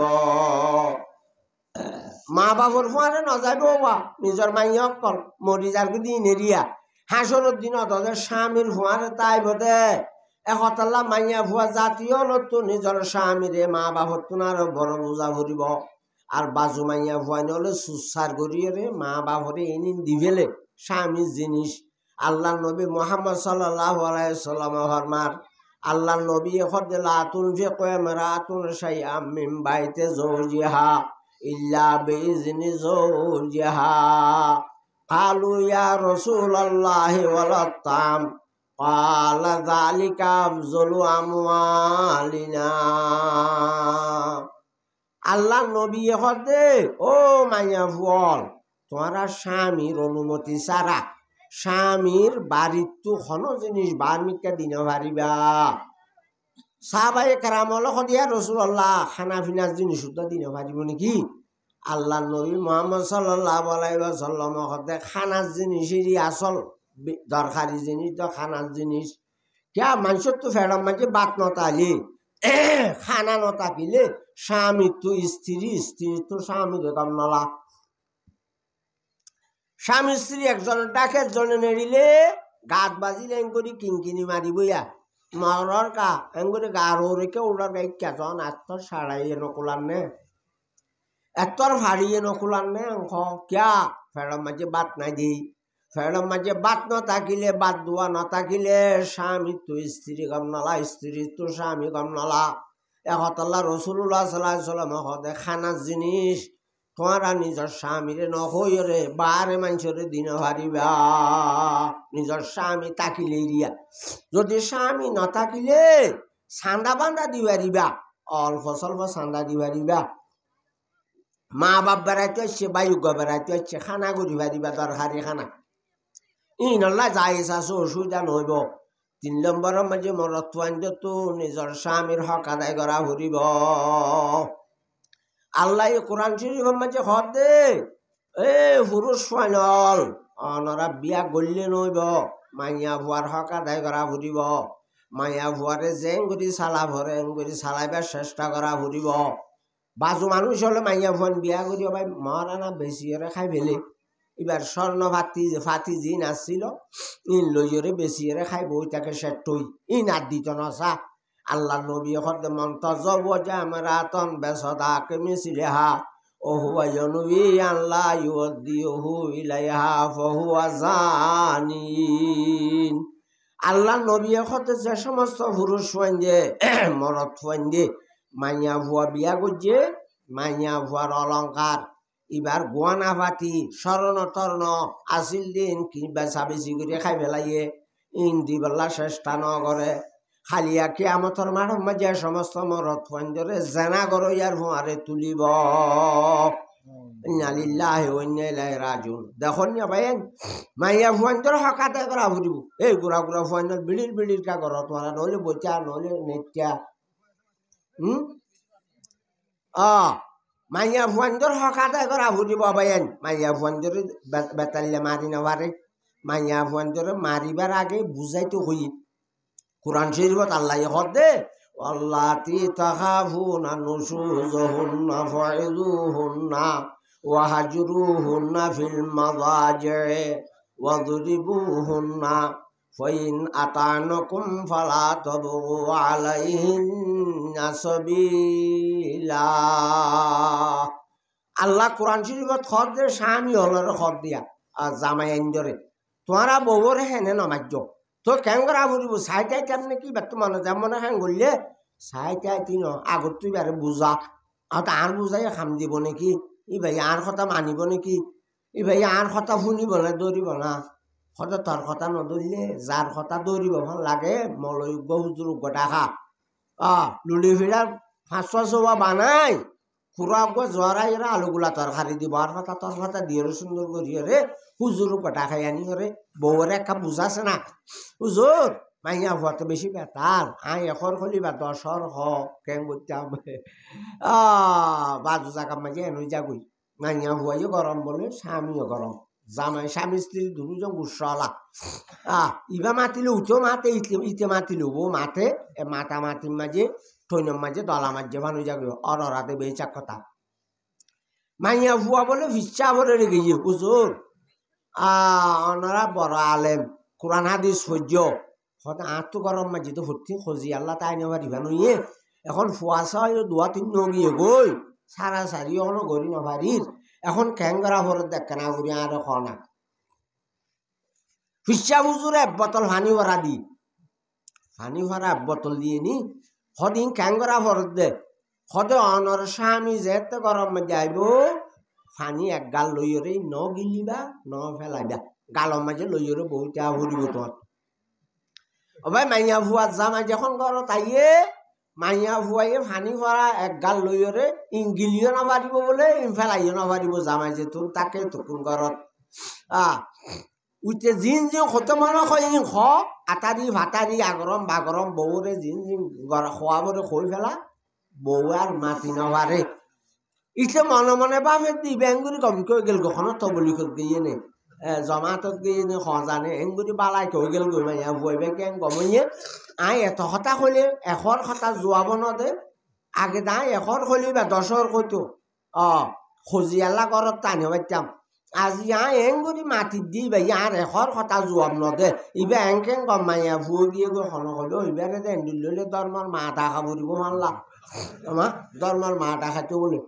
[SPEAKER 1] মা বাপর ভুয়ারে নযাইব বা নিজের মাইয়া অকল মরি যার দিন এরিয়া হাসরের দিনত স্বামীর ভুয়ারে তাইব দে একতাল্লা মাইয়া ভুয়া জাতীয় তো নিজের স্বামীরে মা বাপর তো আরো বড় বোঝা ভরিব আর বাজু মাইয়া ভুয়া নলে সুসার করিয়ে রে মা বাপরে এনিন দিবেলে স্বামীর জিনিস আল্লাহ নবী মুহাম্মদ সাল্লাল্লাহু আলাইহি সাল্লাম ফরমার আল্লাহ নবী খদ লা তুনফিকু ইমরাতুন শাইআম মিন বাইতি যাওজিহা ইল্লা বিইজনি যাওজিহা قالوا يا رسول الله ولا الطعام قال ذلك أفضل أموالنا আল্লাহ নবী হদে ও মাইয়া ফুল তোমারা স্বামীর অনুমতি ছাড়া স্বামীর বাড়ির তো হন জিনিস বার্মিকা দিন পারিবা সাহাবায়ে কেরামল হদিয়া রসুল্লাহ খানা ফিনার জিনিস দিন পারিব নাকি আল্লাহ নবী মোহাম্মদ সাল্লাল্লাহু আলাইহি ওয়াসাল্লাম হদে খানার জিনিসেরই আসল দরকারি জিনিস তো খানার জিনিস क्या মানুষের তো ফেরাম মাঝে বাত নতালি খানা নতাকিলে স্বামী তো স্ত্রী স্ত্রী তো স্বামী দেখাম নলা স্বামী স্ত্রী একজন ডাকের জন্য নেড়িলে গাত বাজিলে এঙ্করি কিনকিনি মারি বইয়া মরর কা এঙ্করি গারো রেখে ওটার গাই কেজন এত্তর সারাইয়ে নকুলার নে এত্তর ফাড়িয়ে নকুলার নে অঙ্ক ক্যা ফেরাম মাঝে বাত নাই দি ফেরাম মাঝে বাত নতাকিলে বাত দোয়া নতাকিলে স্বামী তো স্ত্রী গম নলা স্ত্রী তো স্বামী গম নলা একতল্লা রসুল্লাহ সাল্লাল্লাহু আলাইহি ওয়াসাল্লাম হদে খানার জিনিস তোমারা নিজের স্বামীরে নহইরে বারে মানুষরে দিন হারিবা নিজের স্বামী তাকিলে রিয়া যদি স্বামী নতাকিলে চান্দা বান্দা দিবারিবা অল্প স্বল্প চান্দা দিবারিবা মা বাপ বেড়াইতে হচ্ছে বায়ুজ্ঞ বেড়াইতে হচ্ছে খানা করি পারিবা দরকারি খানা ইনল্লা যাই চাষো অসুবিধা নহব 3 নম্বরের মাঝে মরত্বাঞ্জ তো নিজের স্বামীর হক আদায় করা ফুরিব আল্লাহ কোরআন শরীফের মাঝে হদ দে এ পুরুষ ফাইনল অনরা বিয়া গড়লে নইব মাইয়া ভুয়ার হক আদায় করা ফুরিব মাইয়া ভুয়ারে জেং করে চালা ভরে করে চালাইবার চেষ্টা করা ফুরিব বাজু মানুষ হলে মাইয়া ভুয়ান বিয়া করি ভাই মরানা বেশি করে খাই ফেলে এবার স্বর্ণ ফাতি যি নাছিল ইন লইরে বেশি করে খাইব ওইটাকে সেটই ইন আর দিত নসা আল্লাহ নবী হদ মন্তজব জামরাতন বেসদাকে মিসলিহা ও হুয়া ইয়ানবি আল্লাহ ইউদিহু ইলাইহা ফাহুয়া জানিন আল্লাহ নবী হদ যে সমস্ত পুরুষ হইন্দে মরদ হইন্দে মাইয়া ভুয়া বিয়া করছে মাইয়া ভুয়ার অলঙ্কার এবার গোয়ানা পাতি স্বর্ণ তর্ণ আসিল দিন কিনবা বেশি করে খাই ফেলাইয়ে ইন দিবেলা চেষ্টা ন করে খালিয়া কিয়ামতর মাঠের মাঝে সমস্ত মরদ ফঞ্জরে জেনা করো ইয়ার ভুয়ারে তুলিব ইন্না লিল্লাহি ওয়া ইন্না ইলাইহি রাজিউন দেখুন না ভাইয়েন মাইয়া ফঞ্জর হক আদায় করা ফুরিব এই গুড়া গুড়া ফঞ্জর বিড়ির কা করো তোমারা নলে বচা নলে নেত্যা মাইয়া ফঞ্জর হক আদায় করা ফুরিব ভাইয়েন মাইয়া ফঞ্জর বেতাল্লে মারি নেওয়ারে মাইয়া ফঞ্জরে মারিবার আগে বুঝাইতে হই কুরআন শরীফত আল্লাহ হদে আল্লাতি তাখাফুনা নুশুযুহুন্না ফাইযুহুন্না ওয়া হাজরুহুন্না ফিল মাযাজি' ওয়াদরিবুহুন্না ফাইন আতানাকুম ফালা তাবগু আলাইহিন্না সাবিলা আল্লাহ কুরআন শরীফত হদে স্বামী হলর হদ দিয়া আর জামাই আইনজরে তোমারা বউরে হেনে নমাজ্য তো কেন করা ফুরিব চাইটাই কেমনে কি বেত মানুষ যেমন হ্যাঁ করলে চাইটাই তিন আগত তুই বারে বুঝা আর আর বুঝাই খাম দিব নাকি ই ভাই আর কথা মানিব নাকি ই ভাই আর কথা শুনিব না দৌড়িব না সদা তোর কথা নদৌৰিলে যার কথা দৌড়িব ভাল লাগে মলয়োগ্য হুজুর ডাকা লুলি ফিরার 500 বানাই খুরা জোয়ারাই এরা আলুগুলা তরকারি দিব আর কথা দিয়ে সুন্দর করিয়ে রে হুজুর গোটা খাই আনি রে বউরে একটা বুঝাছে না হুজুর মাইয়া ভুয়াতে বেশি বেতাল আই এখর খলিবা 10 হ কেন করতাম বাজু জায়গা মাঝে এনুই যাগুই মাইয়া ভুয়াইও গরম বলে স্বামীও গরম জামাই স্বামী স্ত্রী দুজন গুসলা ইবা মাতিলে উঠেও মাতে ইতে মাতিলে বউ মাতে মাতা মাতির মাঝে ঠৈনম মাঝে দলা মাঝে ভানু যাবে অরাতে বেচাক কথা মাইয়া ভুয়া বলে ভিচ্ছা ভরে রেখেছে হুজুর অনারা বড় আলেম কোরআন হাদিস সহ্য হয়তো আঁতো গরম মাঝে তো ভর্তি খোঁজি আল্লাহ তাই নেবার ইভানো ইয়ে এখন ফুয়াশা 2-3 নগিয়ে গই সারা সারি এখনো গড়ি নভারির এখন ক্যাঙ্গরা ভরে দেখ না ঘুরি আর খনা ভিচ্ছা হুজুর 1 বোতল পানি ভরা দি পানি ভরা 1 বোতল দিয়ে নি হদিন ক্যাঙ্গরা ভরে দে হদে অনর স্বামী যেতে গরম মাঝে আইব পানি 1 গাল লইরে ন গিলিবা ন ফেলাইবা গালর মাঝে লইরে বহুটা ভরিব তোমার ও ভাই মাইয়া ভুয়া জামাই যখন ঘর তাইয়ে মাইয়া ভুয়াইয়ে ফানি ভরা এক গাল লইরে ইংগিলিও নামারিব বলে ইনফেলাইও নামারিব জামাই যে তোর তাকে তকুন ঘরত উঠে জিন জিন হতে মনে হয় ইন খ আটারি ভাটারি আগরম বাগরম বউরে জিন জিন খোয়াবরে খই ফেলা বউ আর মাতি নবারে ইতে মনে মনে বাপে দি বেঙ্গুরি গম কই গেল গখনত তো বলি কর গিয়ে নে জমাতত গিয়ে নে খজানে এঙ্গুরি বালাই কই গেল গই মাইয়া বইবে কেন গমইয়ে আই এত কথা কইলে এখর কথা জোয়াব নদে আগে দাই এখর কইলি বা দশর কইতো খজিয়ালা ঘরত টানি বাইতাম আজি আই এঙ্গুরি মাটি দি ভাই আর এখর কথা জোয়াব নদে ইবে এংকেং গম মাইয়া ভুয়ো গিয়ে গো খন কইলো ইবারে দেন দিলে ধর্মর মাথা খাবরিব মানলা আমার ধর্মর মাথা খাইতে বলে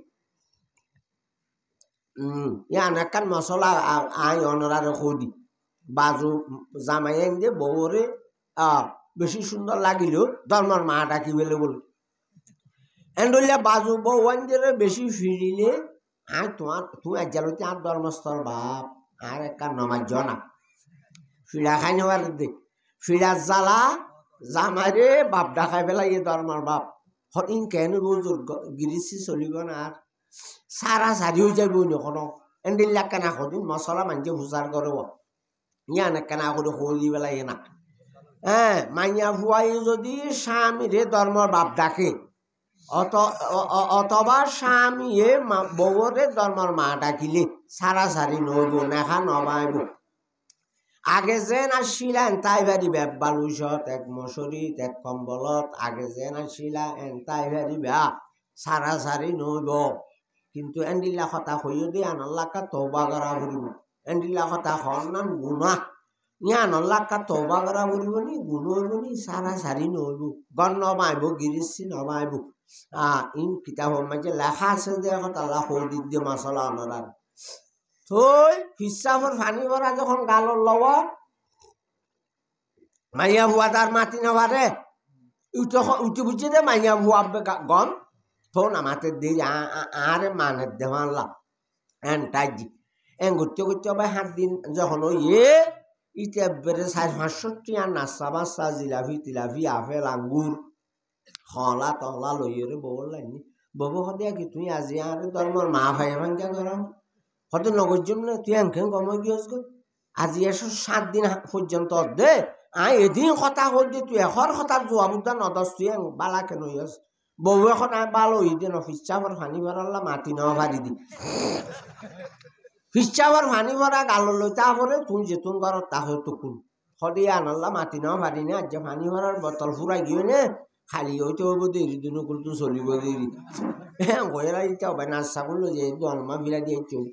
[SPEAKER 1] একান মশলা আই অনরার খদি বাজু জামাই দে বউরে বেশি সুন্দর লাগিল ধর্মর মা ডাকি বেলে বলে এন্ডলিয়া বাজু বউ আনজেরে বেশি ফিরিলে আর তোমার তুই একজালতে আর ধর্মস্থল বাপ আর একটা নমাজ না ফিরা খাই নেওয়ার দে ফিরা জ্বালা জামাইরে বাপ ডাকাই পেলা ইয়ে ধর্মর বাপ হতিন কেন বুজুর গিরিছি চলিব না আর সারা সারি হয়ে যাবো কোনো এন্ডিল্লা কেনা সদিন মশলা মানছে ভুচার করে ইয়ান কেনা করে সরি পেলাই না মাইয়া ভুয়াই যদি স্বামীরে ধর্মর বাপ ডাকে অথবা স্বামীয়ে বউরে ধর্মর মা ডাকিলে সারা সারি নইব নেখা নবাইব আগে যেন আসিলা এনতাই ভারি বালুচত এক মশরিত এক কম্বলত আগে যেন আসিলা এনতাই ভারি বেয়া সারা সারি নইব কিন্তু এন্ডিল্লা কথা হইও দে আনাল্লাকা তওবা করা ফুরিব এন্ডিল্লা কথা হন নাম গুনাহ ইয়া আনাল্লাকা তওবা করা ফুরিব নি গুণ হইব নি সারা সারি নইব গণ নমাইব গিরিসি নমাইব ইন কিতাবের মাঝে লেখা আছে যে কথা আল্লাহ হৌদি দিয়ে মশলা অনরার থই ফিসাফর ফানি ভরা যখন গালর লব মাইয়া ভুয়া তার মাটি নবারে উঠে বুঝে দে মাইয়া ভুয়া গম থো নামাতে দিয়ে আরে মানের দেওয়ানলা এনটাই দি ঘুরতে ঘুরতে আবার 7 দিন যখন ইটা বেড়ে 465 আর নাস্তা বাস্তা জিলাপি তিলাপি আপেল আঙ্গুর হলা তলা লইরে বউর লাইনি বউ সদে কি তুই আজি আর ধর্মর মা ভাই ভাঙ্গা গরম হতে নগর জন্য তুই এনখেন কমই গিয়েছ গো আজি 7 দিন পর্যন্ত দে এদিন কথা হল যে তুই এখর কথা জোয়া মুদা নদস তুই বালা কেন হইস বউ এখন ভালো হইতে ন ফিসাফর ফানি ভরাল্লা মাটি নেওয়া ভারি দি ফিসাফর ফানি ভরা গাল লইতা পরে তুই যেতুন ঘরত তাহে তকুন সদে আনাল্লা মাটি নেওয়া ভারি নে আজ ফানি ভরার বোতল ফুরাই গিয়ে নে খালি হইতে হইব দেরি দিন কুলতো চলিব দেরি গয়রা ইটা হবে নাচা করলো যে দলমা বিরা দিয়ে চল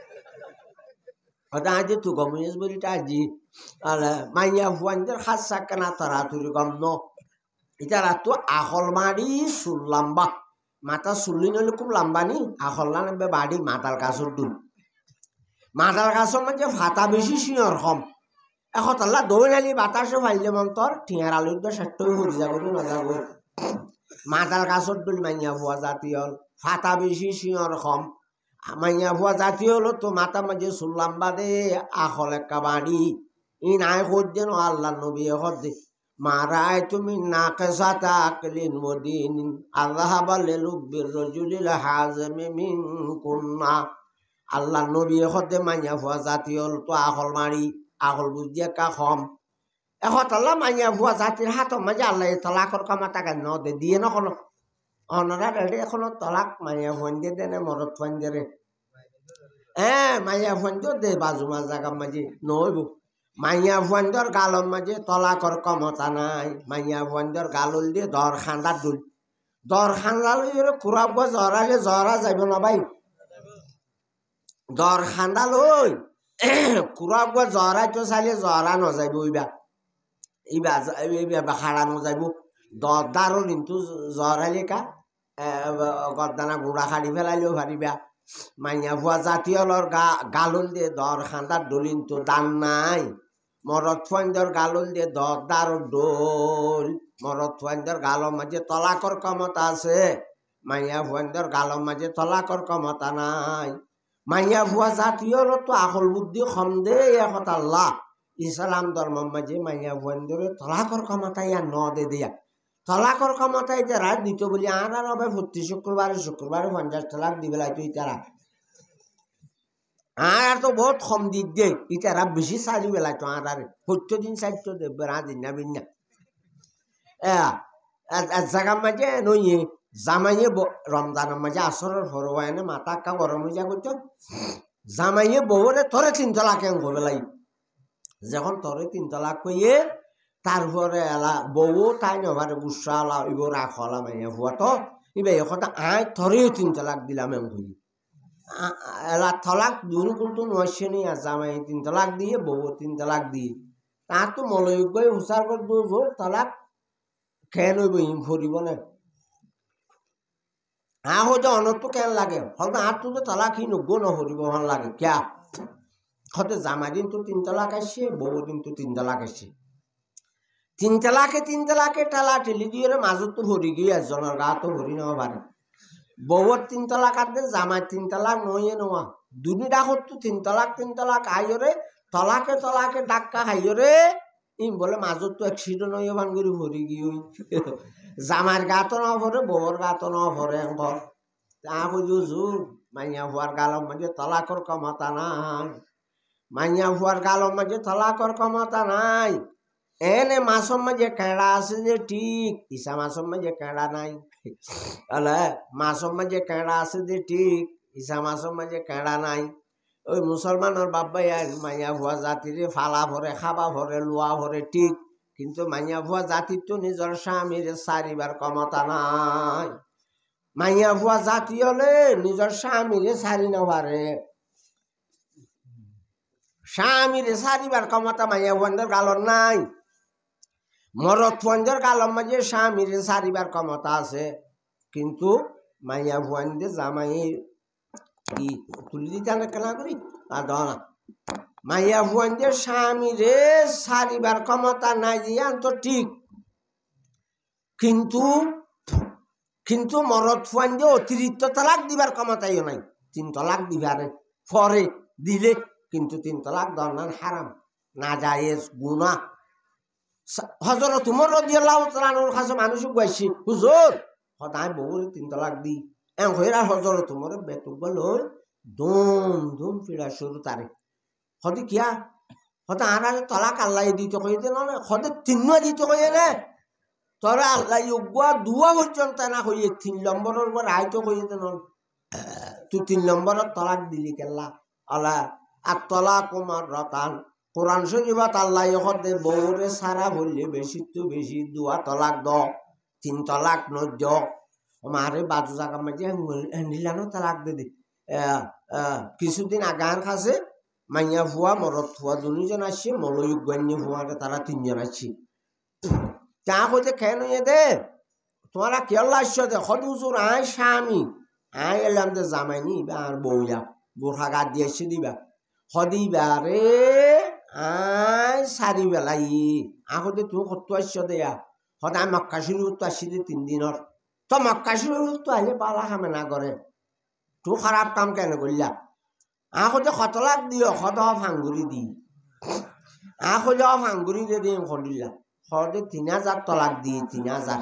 [SPEAKER 1] ওটা আজ তু গমিয়েস বলিটা আজি মাইয়া ভুয়ানদের খাস কেনা তাড়াতাড়ি গম ন এটা রাত আখল মারি চুল লম্বা মাথা চুলি নলে খুব লম্বা নি আখল না নামবে বাড়ি মাতাল গাছর দুল মাতাল গাছর মাঝে ফাটা বেশি শিয়র কম এখতাল্লা দই নালি বাতাসে ফাইলে মন্তর ঠিয়ার আলুর তো সেটই হরি যাবো না যাবো মাতাল গাছর দুল মাইয়া ভুয়া জাতি হল ফাটা বেশি শিয়র কম মাইয়া ভুয়া জাতি হলো তো মাথা মাঝে চুল লম্বা দে আখল একটা বাড়ি ই নাই খোঁজ দেন আল্লাহ নবী খোঁজ দে মারাই তুমি নাকেসাতা আকলিন মদিন আযহাবা লিলুবির রাজুলিল হাজমি মিন কুন্না আল্লাহ নবী খোঁজে মাইয়া ভুয়া জাতি হল তো আখল মারি আখল বুঝিয়ে কা খম এখতাল্লা মাইয়া ভুয়া জাতির হাতর মাঝে আল্লাহ তলাকর কামাটাকে ন দে দিয়ে নখন অনরা রেডি এখন তলাক মাইয়া ভঞ্জে দেনে মরত ভঞ্জে রে মাইয়া ভঞ্জ দে বাজু মাছ জায়গা মাঝে নইব মাইয়া ভঞ্জর গালর মাঝে তলাকর ক্ষমতা নাই মাইয়া ভঞ্জর গালল দিয়ে দর খান্দা দুল দর খান্দা লই কুরাব জরালে জরা যাইব না ভাই দর খান্দা লই কুরাব জরাই তো চাইলে জরা নযাইব ইবা খাড়া নযাইব দরদারও কিন্তু জরাইলে কা গদ্দানা গুড়া খাড়ি ফেলাইলেও ভারিবা মাইয়া ভুয়া জাতীয়লর গালল দিয়ে দর খান্দার দলিন তো দান নাই মরদ ফাইন্দর গালল দিয়ে দরদার ডোল মরদ ফাইন্দর গালর মাঝে তলাকর ক্ষমতা আছে মাইয়া ফাইন্দর গালর মাঝে তলাকর ক্ষমতা নাই মাইয়া ভুয়া জাতীয়র তো আকল বুদ্ধি কম দে এখন আল্লাহ ইসলাম ধর্ম মাঝে মাইয়া ফাইন্দরে তলাকর ক্ষমতা ইয়া ন দে দিয়া তলাকর ক্ষমতায় যারা দিত বলি আর হবে প্রতি শুক্রবারে 50 তালাক দিবে লাইতো ইতারা আর তো বহুত কম দিক দে ইতারা বেশি সারি বেলাইতো আর 70 দিন সাইতো দেবে দিন না বিন না জায়গার মাঝে নইয়ে জামাইয়ে রমজানের মাঝে আসরের হরওয়ানে মাথা কা গরম হয়ে যা করতো জামাইয়ে বউরে তোরে 3 তালাক করবে লাই যখন তোরে 3 তালাক কইয়ে তারপরে এলা বউ তাই নভারে গুসা আলা ইব রাখলা মাইয়া হুয়া তো ইবে কথা আয় তোরে 3 তালাক দিলাম কই এলা তালাক দুই কিন্তু নয়ছে নি জামাই 3 তালাক দিয়ে বউ 3 তালাক দিয়ে তা তো মলয়ুগ গই হুসার করে দু তালাক কেন হইব ইম ফরিব না হতে অনত কেন লাগে হয়তো আর তো তালাক নগ্য নহরিব ভাল লাগে ক্যা হতে জামা দিন তো 3 তালাক আসছে বউ দিন তো 3 তালাক আসছে 3 তালাকে টালা ঠেলি দিয়ে মাজত তো ভরি গিয়ে একজনের গা তো ভরি নেওয়া পারে বউর 3 তালাক আর জামাই 3 তালাক নইয়ে নেওয়া দুনি ডাকত তো 3 তালাক আইরে তলাকে ডাক্কা খাইরে ইম বলে মাজত তো অ্যাক্সিডেন্ট হয়ে ভাঙ্গুরি ভরি গিয়ে জামার গা তো না ভরে বউর গা তো না ভরে ঘর তা হুজুর মাইয়া হুয়ার গালম মাঝে তলাকর ক্ষমতা নাই মাইয়া হুয়ার গালম মাঝে তলাকর ক্ষমতা নাই এনে মাসম মাঝে কেড়া আছে যে ঠিক ইসা মাসম মাঝে কেড়া নাই আলে মাসম মাঝে কেড়া আছে যে ঠিক ইসা মাসম মাঝে কেড়া নাই ওই মুসলমানের বাব্বাই মাইয়া ভুয়া জাতিরে ফালা ভরে খাবা ভরে লোয়া ভরে ঠিক কিন্তু মাইয়া ভুয়া জাতির তো নিজের স্বামীর সারিবার ক্ষমতা নাই মাইয়া ভুয়া জাতি হলে নিজের স্বামীরে সারি নেবারে স্বামীরে সারিবার ক্ষমতা মাইয়া ভুয়াদের গালর নাই মরদ ফুয়ানদের গালর মাঝে স্বামীরে সারিবার ক্ষমতা আছে কিন্তু মাইয়া ভুয়ানদের জামাই কি তুলি দিতে কেনা করি আর না মাইয়া ভুয়ানদের স্বামীরে সারিবার ক্ষমতা নাই দিয়ান তো ঠিক কিন্তু মরদ ফুয়ানদের অতিরিক্ত তালাক দিবার ক্ষমতাইও নাই 3 তালাক দিবারে পরে দিলে কিন্তু 3 তালাক দরনান হারাম না জায়েজ গুনাহ হযরত উমর রাদিয়াল্লাহু তাআলা আনহুর কাছে মানুষ গাইছি হুজুর সদায় বউরে 3 তালাক দি এন হইরা হযরত উমরের বেতুক বল দুম ফিরা শুরু তারে হদি কিয়া হতে আনারে তালাক আল্লাহ দিতে কইতে না হতে 3 দিতে কইয়ে না তোরা আল্লাহ ইগুয়া দুয়া পর্যন্ত না কইয়ে 3 নম্বরের পর আইতো কইতে না তুই 3 নম্বরের তালাক দিলি কেল্লা আল্লাহ আর তালাক মাররাতান কোরআন শরীফত আল্লাহ হতে বউরে সারা বললে বেশি তো বেশি দুয়া তালাক দ 3 তালাক নজ মারে বাজু জায়গা মাঝে নিলানো তালাক দে কিছুদিন আগার কাছে মাইয়া ভুয়া মরদ ভুয়া 2 জন আসছে মলয়ুগ গণ্য ভুয়ারে তারা 3 জন আসছে চা কইতে খেয়ে নিয়ে দে তোমরা কেল্লা আসছো দে হদ হুজুর আয় স্বামী আয় এলাম দে জামাইনি আর বউয়া বোরখা গাদ দিয়েছে দিবা হদিবারে আয় সারি বেলাই আহতে তুমি কত আসছো দেয়া হদা মক্কা শরীফ তো আসছি 3 দিনের তো মক্কা শরীফ তো আইলে পালা খামে না করে তো খারাপ কাম কেন করলা আহতে কত লাখ দিও কত ভাঙ্গুরি দি আহ যাও ভাঙ্গুরি দিয়ে দিম খদিলা হদে 3000 তালাক দি 3000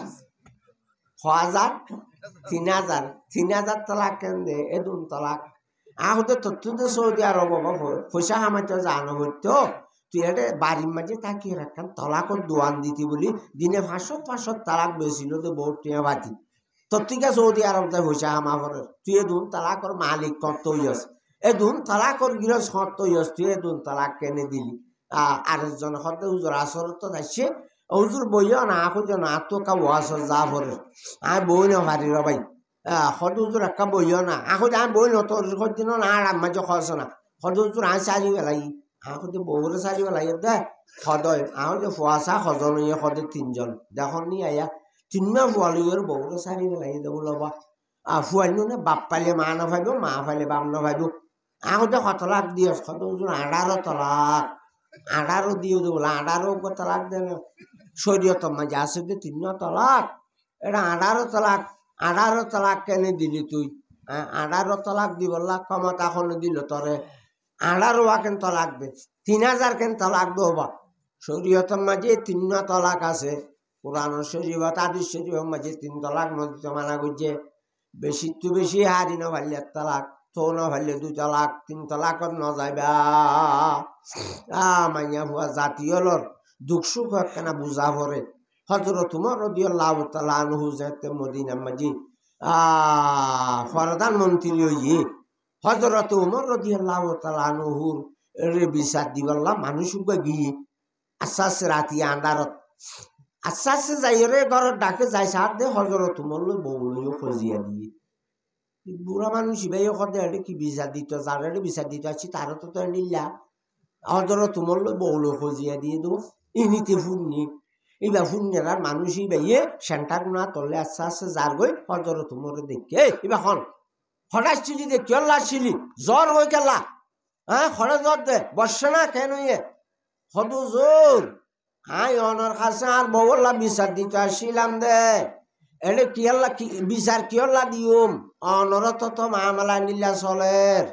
[SPEAKER 1] 3000 তালাক কেন দে এদুন তালাক আহতে তত্ত্বতে সৌদি আরব পয়সা হামাইতে জানো হইতো তুই এটা বাড়ির মাঝে তাকিয়ে রাখতাম তালাকর দোয়ান দিতি বলি দিনে 500 তালাক বেছিল তো বহুত টিয়া বাতি তত্ত্বিকা সৌদি আরব তাই পয়সা হামা করে তুই এদুন তালাকর মালিক কত হইস এদুন তালাকর গিরস কত হইস তুই এদুন তালাক কেনে দিলি আরেকজন হতে হুজুর আসর তো যাচ্ছে হুজুর বইও না খুঁজো না তো কা ওয়াসর যা ভরে আর বই না ভারি র ভাই হদ হুজুর একটা বইও না আখো আমি বই ন তোর দিন না আর আমার যে খরচ না হদ হুজুর আয় সারি বেলাই আখো যে বউরে সারি বেলাই দে সদয় আহ যে ফুয়াশা সজন ইয়ে সদে 3 জন দেখুন নি আয়া 3 মাস ফুয়ালির বউরে সারি বেলাই দেবো লবা ফুয়াইনো না বাপ পাইলে মা না ভাইব মা পাইলে বাপ না ভাইব আখো যে 7 লাখ দিয়ে সদ হুজুর 18 তালাক 18 দিয়ে দেবো 18 তালাক দেন শরীয়ত মাঝে আছে যে 3 তালাক এটা 18 তালাক কেনে দিলি তুই 18 তালাক দিবলা ক্ষমতা এখন দিল তরে 18 কেন তালাক দে 3000 কেন তালাক দো বা শরীয়তের মাঝে 3 তালাক আছে কোরআন শরীফত হাদিস শরীফ মাঝে 3 তালাক নদীতে মানা করছে বেশি তো বেশি হারি না ভাল্লে 1 তালাক তো না ভাল্লে 2 তালাক 3 তালাকত ন যাইবা মাইয়া ভুয়া জাতীয় লর দুঃখ সুখ কেনা বুঝা পড়ে হযরত উমর রাদিয়াল্লাহু তাআলা আনহু যেতে মদিনা মাঝে প্রধানমন্ত্রী হইয়ে হযরত উমর রাদিয়াল্লাহু তাআলা আনহুর রে বিচার দিবাল্লা মানুষ গিয়ে আস্তে রাতি আন্ধারত আস্তে যাই রে ঘর ডাকে যাই সার দে হযরত উমর লই বউ লইও খোঁজিয়া দিয়ে বুড়া মানুষ ভাই কদে আরে কি বিচার দিত যারে বিচার দিত আছি তার তো নিলা হযরত উমর লই বউ লই খোঁজিয়া দিয়ে দো ইনিতে ফুননি এবার ফুননেরার মানুষই ভাইয়ে সেন্টার গুনা তলে আস্তে যার গই হযরত উমর দেখে এবার হন হঠাৎছিলি দে কেউ লাছিলি জ্বর হয়ে গেলা হ্যাঁ খড়ে জ্বর দে বসে না কেন ইয়ে হদু জোর হাই অনর কাছে আর বউলা বিচার দিতে আসছিলাম দে এলে কি আল্লাহ কি বিচার কি আল্লাহ দিউম অনরত তো মামলা নিলা চলের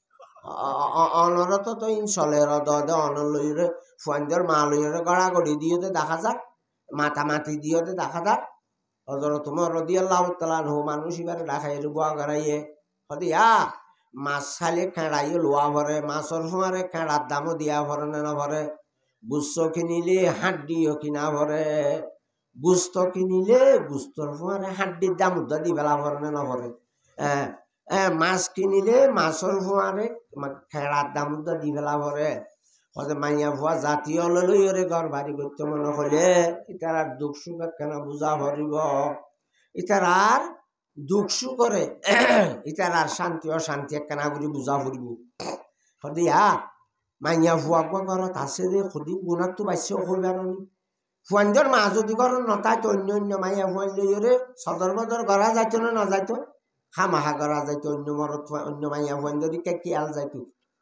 [SPEAKER 1] অনরত তো ইন চলের দে অনর লইরে ফুয়ানদের মা লইরে গড়াগড়ি দিয়ে দেখা যাক মাতামাতি দিয়ে দেখা যাক হযরত উমর রাদিয়াল্লাহু তাআলা আনহু মানুষ এবারে ডাকাই বুয়া গড়াইয়ে হদিয়া মাছ খালে খেড়াইয়ে লোয়া ভরে মাছর ফুয়ারে খেড়ার দামও দিয়া ভরে না ভরে গুস্ত কিনিলে হাড্ডিও কিনা ভরে গুস্ত কিনিলে গুস্তর ফুয়ারে হাড্ডির দাম উদ্দা দি বেলা ভরে না ভরে মাছ কিনিলে মাছর ফুয়ারে খেড়ার দাম উদ্দা দি বেলা ভরে হয়তো মাইয়া ভুয়া জাতীয় লইরে ঘর বাড়ি করতে মনে হলে ইতার আর দুঃখ সুখ কেন বুঝা ভরিব ইতার আর দুঃখ সুখ করে ইতার আর শান্তি অশান্তি কেনা করি বুঝা ভরিব হদিয়া মাইয়া ভুয়া ঘরত আছে রে সদি গুণাত তো বাচ্য হইবার নি ফুয়ানদের মা যদি ঘর নতাই তো অন্য অন্য মাইয়া ফুয়ান লইরে সদর বদর গড়া যাইতো না না যাইতো খামাহা গড়া যাইতো অন্য মরত অন্য মাইয়া ফুয়ান যদি কিয়াল যাইতো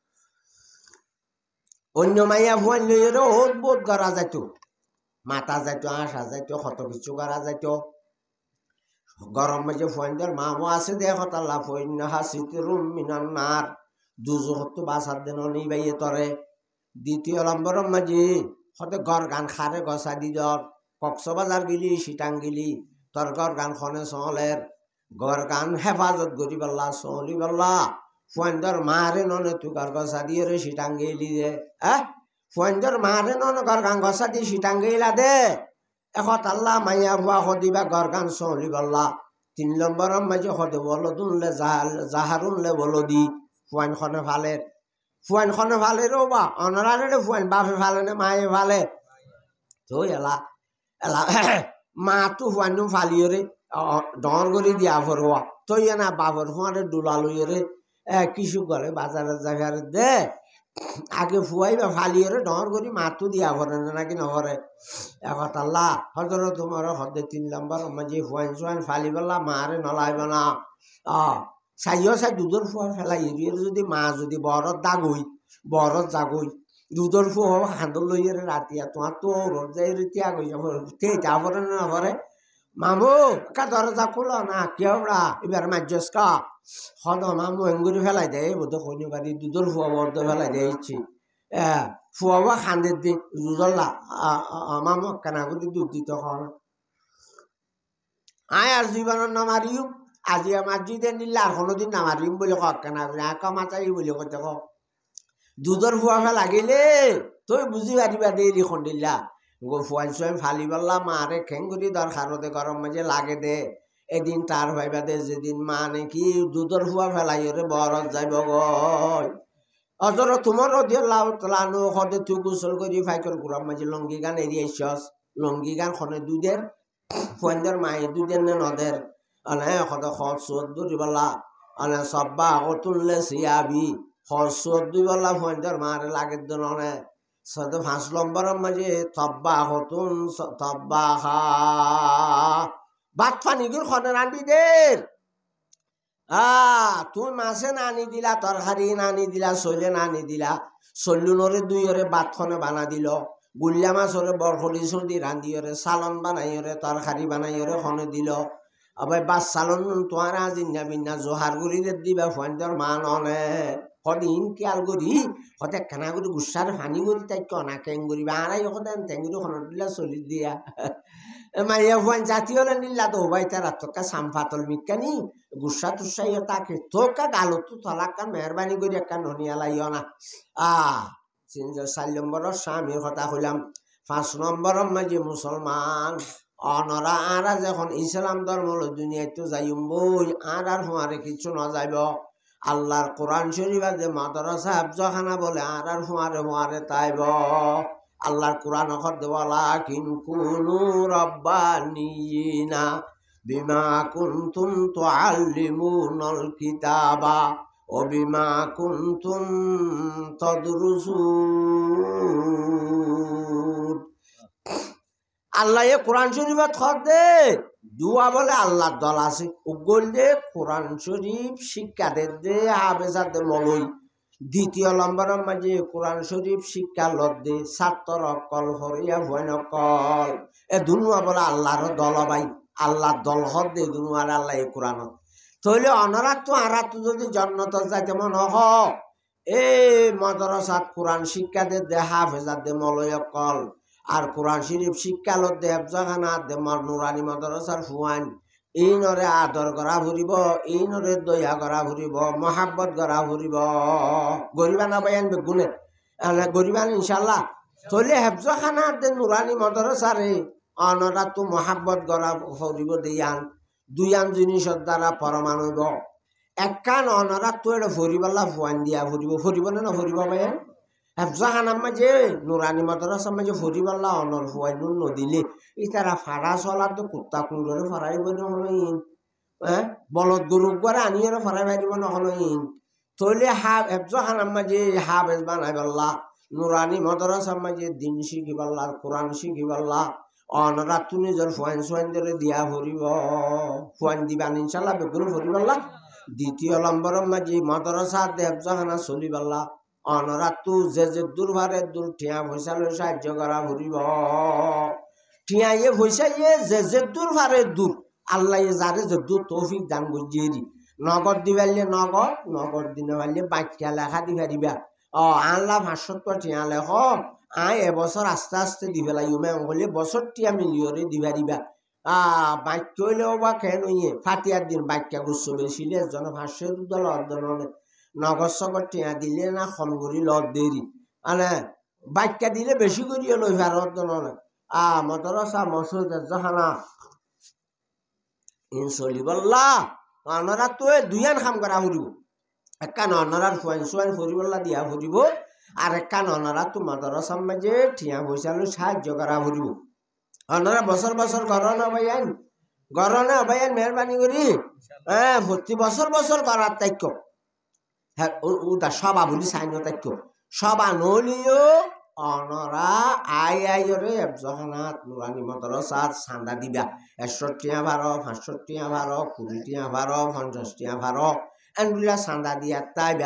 [SPEAKER 1] অন্য মাইয়া ফুয়ান লইরে ওত বোধ গড়া যাইতো মাথা যাইতো আশা যাইতো কত কিছু গড়া যাইতো গরম মাঝে ফুয়ানদের মামো আছে দেখত আল্লাহ ফুয়ান হাসিতুরুম মিনান নার দুজোহত বাসার দেন নেই বাইয়ে তরে দ্বিতীয় নম্বর মাঝে হতে গড় গান খারে গসা দি দর কক্সবাজার গিলি সিটাং গিলি তোর গড় গান খনে চলের গড় গান হেফাজত করি পাল্লা চলি পাল্লা ফুয়ানদের মারে ননে তুই গড় গসা দিয়ে রে সিটাং গেলি দে ফুয়ানদের মারে নন গড় গান গসা দিয়ে সিটাং গেলা দে এখন আল্লাহ মাইয়া ভুয়া সদিবা গড় গান চলি পাল্লা 3 নম্বর মাঝে হতে বলো দুনলে জাহারুনলে বলো দি ফুয়ান খনে ফালে রো বা অনরারে ফুয়ান বাপে ফালে না মায়ে ফালে তো এলা মা তো ফুয়ান ফালিও রে ডর করে দিয়া ফরবা তো না বাপর ফুয়ারে ডুলা লইয়ে রে কিছু করে বাজারের জায়গার দে আগে ফুয়াই বা ফালিয়ে রে ডর করি মা তো দিয়া ফরে না নাকি নহরে এখন আল্লাহ হযরত তোমার হদে 3 নম্বর মাঝে ফুয়ান ফালি বেলা মারে নলাইব না চাইও চাই দুধর ফুয়া ফেলাই যদি মা যদি বরত জাগই দুধর ফুয়া খান্দর লইয়ে রাতিয়া তোমার তো রোদ যাই রিতিয়া গই যাব যা পরে না পরে মামু কা দরজা খোলো না কেউড়া এবার মাজ্জস কা হদ মামু এঙ্গুরি ফেলাই দেয় বোধ কইনি বাড়ি দুধর ফুয়া বর্দ ফেলাই দিয়েছি ফুয়া খান্দের দি দুধরলা মামু কেনা করে দুধ দিত খাওয়া আয় আর জীবনের নামারিও আজি আমার জিদে নিলে আর কোনোদিন নামারিম বলে কক কেনা আঁকা মাচাই বলে কত ক দুধর ফুয়া লাগিলে তুই বুঝি পারিবা দেরি খন্ডিল্লা গো ফুয়ান চুয়ান ফালি পাল্লা মারে খেং করি দরকারতে গরম মাঝে লাগে দে এদিন তার ভাইবা দে যেদিন মা নাকি দুধর ফুয়া ফেলাই রে বরত যাইব গয় অজর তোমার রাদিয়াল্লাহু তাআলা আনহু হদে তুই গোসল করি ফাইকর গুরাম মাঝে লঙ্গি গান এরিয়াইছস লঙ্গি গান খনে দুধের ফুয়ানদের মায়ে দুধের নে নদের আনে হদ খর সুদ দুরি বলা আনে সব্বা অতুললে সিয়াবি খর সুদ দুই বলা ফুয়ানদের মারে লাগে দনে সদ 5 নম্বর মাঝে তব্বা হতুন তব্বা হা বাত পানি গুর খনে রান্দি দের তুই মাছে নানি দিলা তরকারি নানি দিলা চলে নানি দিলা চল্লুনরে 2 বাত খনে বানা দিল গুল্লা মাছরে বরফলি চর্দি রান্দিরে সালন বানাইরে তরকারি বানাইরে খনে দিল আবার বাস সালন তোমার জিন্না বিন্না জোহার গুড়ি দিবা ফুয়ানদের মা ননে হদিন কেয়াল করি হতে খানা করে গুসার ফানি করি তাই কনা কেং করি আড়াই হতেন টেঙ্গুরি খনত দিলা চলি দিয়া মাইয়া ফুয়ান জাতীয় নিল্লা তো ভাই তারা তোকা সামফাতল মিকানি গুসা তুসাইও তাকে তোকা গালো তো তলাক্কা মেহরবানি করে একটা ননিয়ালাইও না 4 নম্বরের স্বামীর কথা কইলাম 5 নম্বরের মাঝে মুসলমান অনরা আরা যখন ইসলাম ধর্ম দুনিয়ায় তো যাইম বই আর হুঁয়ারে কিছু না যাইব আল্লাহর কোরআন শরীফ যে মাদ্রাসা হাফজখানা বলে আর হুঁয়ারে তাইব আল্লাহর কোরআন অখর দেওয়ালা কিন কুনু রব্বানিয়িনা বিমা কুনতুম তুআল্লিমুনাল কিতাবা ও বিমা কুনতুম তাদরুসুন আল্লাহ এ কোরআন শরীফত খর দে দুয়া বলে আল্লাহর দল আছে উগল দে কোরআন শরীফ শিক্ষা দে হাফেজা দে মলই দ্বিতীয় নম্বরের মাঝে কোরআন শরীফ শিক্ষা লদ্দে ছাত্র কল হরিয়া ভয় নকল এ দুনুয়া বলে আল্লাহর দল ভাই আল্লাহর দল হদ দে দুনুয়ার আল্লাহ এ কোরআনত তইলে অনরা তো আরা তো যদি জন্নত যাইতে মন হ এ মাদ্রাসাত কোরআন শিক্ষা দে হাফেজা দে মলয় কল আর কোরআন শরীফ শিক্ষা লদ্দে হাফজাখানা দে নুরানি মাদ্রাসার ফুয়ান এই নরে আদর করা ফুরিব এই নরে দয়া করা ফুরিব মহাব্বত করা ফুরিব গরিবা না পাইন বেগুনে গরিবান ইনশাল্লাহ তলে হেফজখানা দে নুরানি মাদ্রাসারে অনরা তো মহাব্বত করা ফুরিব দিয়ান দুইয়ান জিনিসের দ্বারা পরমাণুব একখান অনরা তো এটা ফুরিবাল্লা ফুয়ান দিয়া ফুরিব না ফুরিব পাইন হেফজাখানার মাঝে নুরানি মাদ্রাসার মাঝে ফুরিবাল্লা অনর ফুয়াই নুন নদিলে ইতারা ফাড়া চলার তো কুত্তা কুণ্ডরে ফাড়াইব নহলইন বলদ গরু করে আনিয়ে ফাড়াই পারিব নহলইন তইলে হেফজাখানার মাঝে হাফেজ বানাই পাল্লা নুরানি মাদ্রাসার মাঝে দিন শিখি পাল্লা কোরআন শিখি পাল্লা অনরা তু নিজের ফুয়াইন সোয়াইন ধরে দিয়া ফুরিব ফুয়াইন দিবান ইনশাল্লাহ বেগুলো ফুরি পাল্লা দ্বিতীয় নম্বরের মাঝে মাদ্রাসা হেফজাখানা চলি পাল্লা অনরা তু যে দূর ভারে দূর ঠিয়া পয়সা লই সাহায্য করা ফুরিব ঠিয়া ইয়ে পয়সা ইয়ে যে দূর ভারে দূর আল্লাহ যারে যে দূর তৌফিক দান বুঝিয়ে নগদ দিবাইলে নগদ দিনে পারলে বাক্যা লেখা দি পারিবা আল্লাহ 500 ঠিয়া লেখ এবছর আস্তে আস্তে দি পেলাই হলে বছর টিয়া মিলিয়রে দি পারিবা বাক্য হইলেও বা কেন ইয়ে ফাতিয়ার দিন বাক্যা গুচ্ছ বেশিলে এজন 500 দল অর্ধন নগদ সগর টিয়া দিলে না কম করি লত দেরি মানে বাক্যা দিলে বেশি করিও লই ভারত নয় মাদ্রাসা মসজিদ জাহানা ইন চলিবল্লা অনরা তো দুইয়ান কাম করা ফুরিব একান অনরার ফুয়াইন সোয়াইন ফুরিবল্লা দিয়া ফুরিব আর একান অনরা তো মাদ্রাসার মাঝে ঠিয়া পয়সা লই সাহায্য করা ফুরিব অনরা বছর বছর ঘর নবাইন মেহরবানি করি প্রতি বছর করার তাইক্য হ্যাঁ ওটা সবা বলি সাইন তাইক্য সবা নলিও অনরা আইরে হেফজাখানাত নুরানি মাদ্রাসাত চান্দা দিবা 100 টিয়া 12 500 টিয়া 12 20 টিয়া 12 50 টিয়া 12 এনগুলা চান্দা দিয়া তাইবা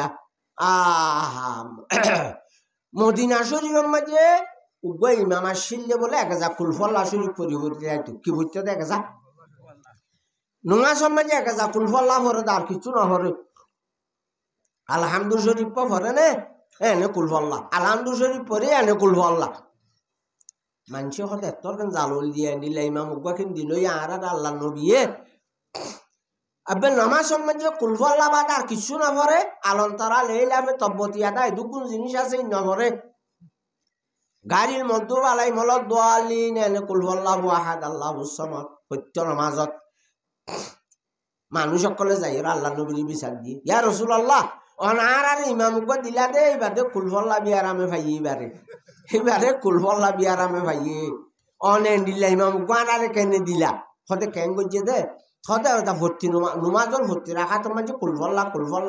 [SPEAKER 1] মদিনা শরীফের মাঝে উগ্র ইমাম আসিলে বলে 1000 কুলফল্লা শরীফ পরিবর্তে কি বুঝতে 1000 নোংা সমাজে 1000 কুলফল্লা ভরে আর কিছু না ভরে আলহামদুল শরীফ ভরে নে এনে কুলফল্লা আলহামদুল শরীফ পরে এনে কুলফল্লা মানুষ হতে এতক্ষণ জালুল দিয়ে দিলে ইমাম উগ্রখিন দিল আর আল্লাহ নবিয়ে আবে নামাজ সমাজে কুলফল্লা বাদ আর কিছু না ভরে আলন্তরা লেইলামে তব্বতিয়া দেয় দুগুণ জিনিস আছে না ভরে গাড়ির মধ্যে আলাই মলত দোয়ালিন এনে কুলফল্লা ওয়াহাদ আল্লাহুস সামাদ সত্য নামাজত মানুষ সকলে যাই আল্লাহ নবীর বিচার দিয়ে ইয়া রাসূলুল্লাহ অনার ইমাম দিলা দে এইবারে কুলফল্লা বিয়ারামে ভাই এইবারে কুলফল্লা বিয়ারামে ভাই অনে দিলা ইমাম আনারে কেনে দিলা হতে কেন গজে দে হতে ওটা ভর্তি নুমাজল ভর্তি রাখা তোমার যে কুলফল্লা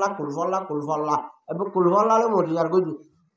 [SPEAKER 1] এবং কুলফল্লা মরিয়ার গজু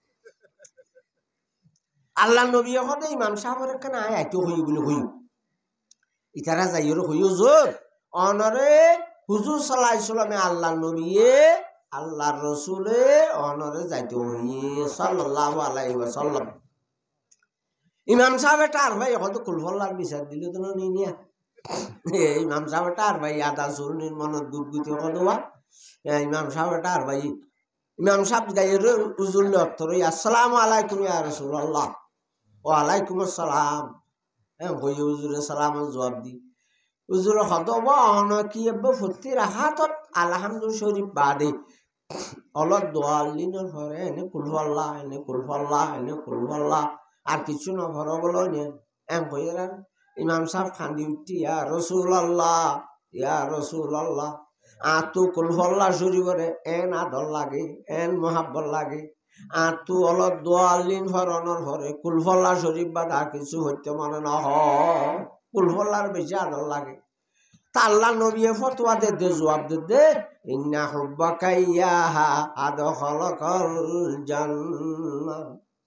[SPEAKER 1] আল্লাহ নবী হতে ইমাম সাহেবের কেন আইতো হই বলে হই ইতারা যাইর হইও জোর অনরে হুজুর সাল্লাল্লাহু আলাইহি সাল্লামে আল্লাহ নবীয়ে আল্লাহর রসুলে অনরে যাইতে হইয়ে সাল্লাল্লাহু আলাইহি ওয়াসাল্লাম ইমাম সাহেব টার ভাই এখন তো কুলফল্লার বিচার দিলে তো নিয়া ইমাম সাহেব টার ভাই আদা সুরনির মনত গুদগুতি কদওয়া ইমাম সাহেব টার ভাই ইমাম সাহেব গায়ের উজুল অর্থ আসসালামু আলাইকুম ইয়া রাসূলুল্লাহ ওয়া আলাইকুম আসসালাম হয়ে হুজুরে সালামের জবাব দি হুজুরে হতব অন কি ফুর্তির হাতত আলহামদু শরীফ বাদে অলপ দোয়ালিনের পরে এনে কুলফল্লা এনে কুলফল্লা এনে কুলফল্লা আর কিছু নভর বলো নে হয়ে ইমাম সাহেব খান্দি উঠি ইয়া রসুল আল্লাহ আতু কুলফল্লা শরীফরে এন আদর লাগে এন মহাব্বত লাগে আর তু অলপ দোয়ালিন হরণর হরে কুলফল্লা শরীফ বা আর কিছু হইতে মনে না কুলফল্লার বেশি আদর লাগে তা আল্লাহ নবী ফতোয়া দে জবাব দে ইন্না হুব্বাকা ইয়াহা আদখালাকাল জান্নাহ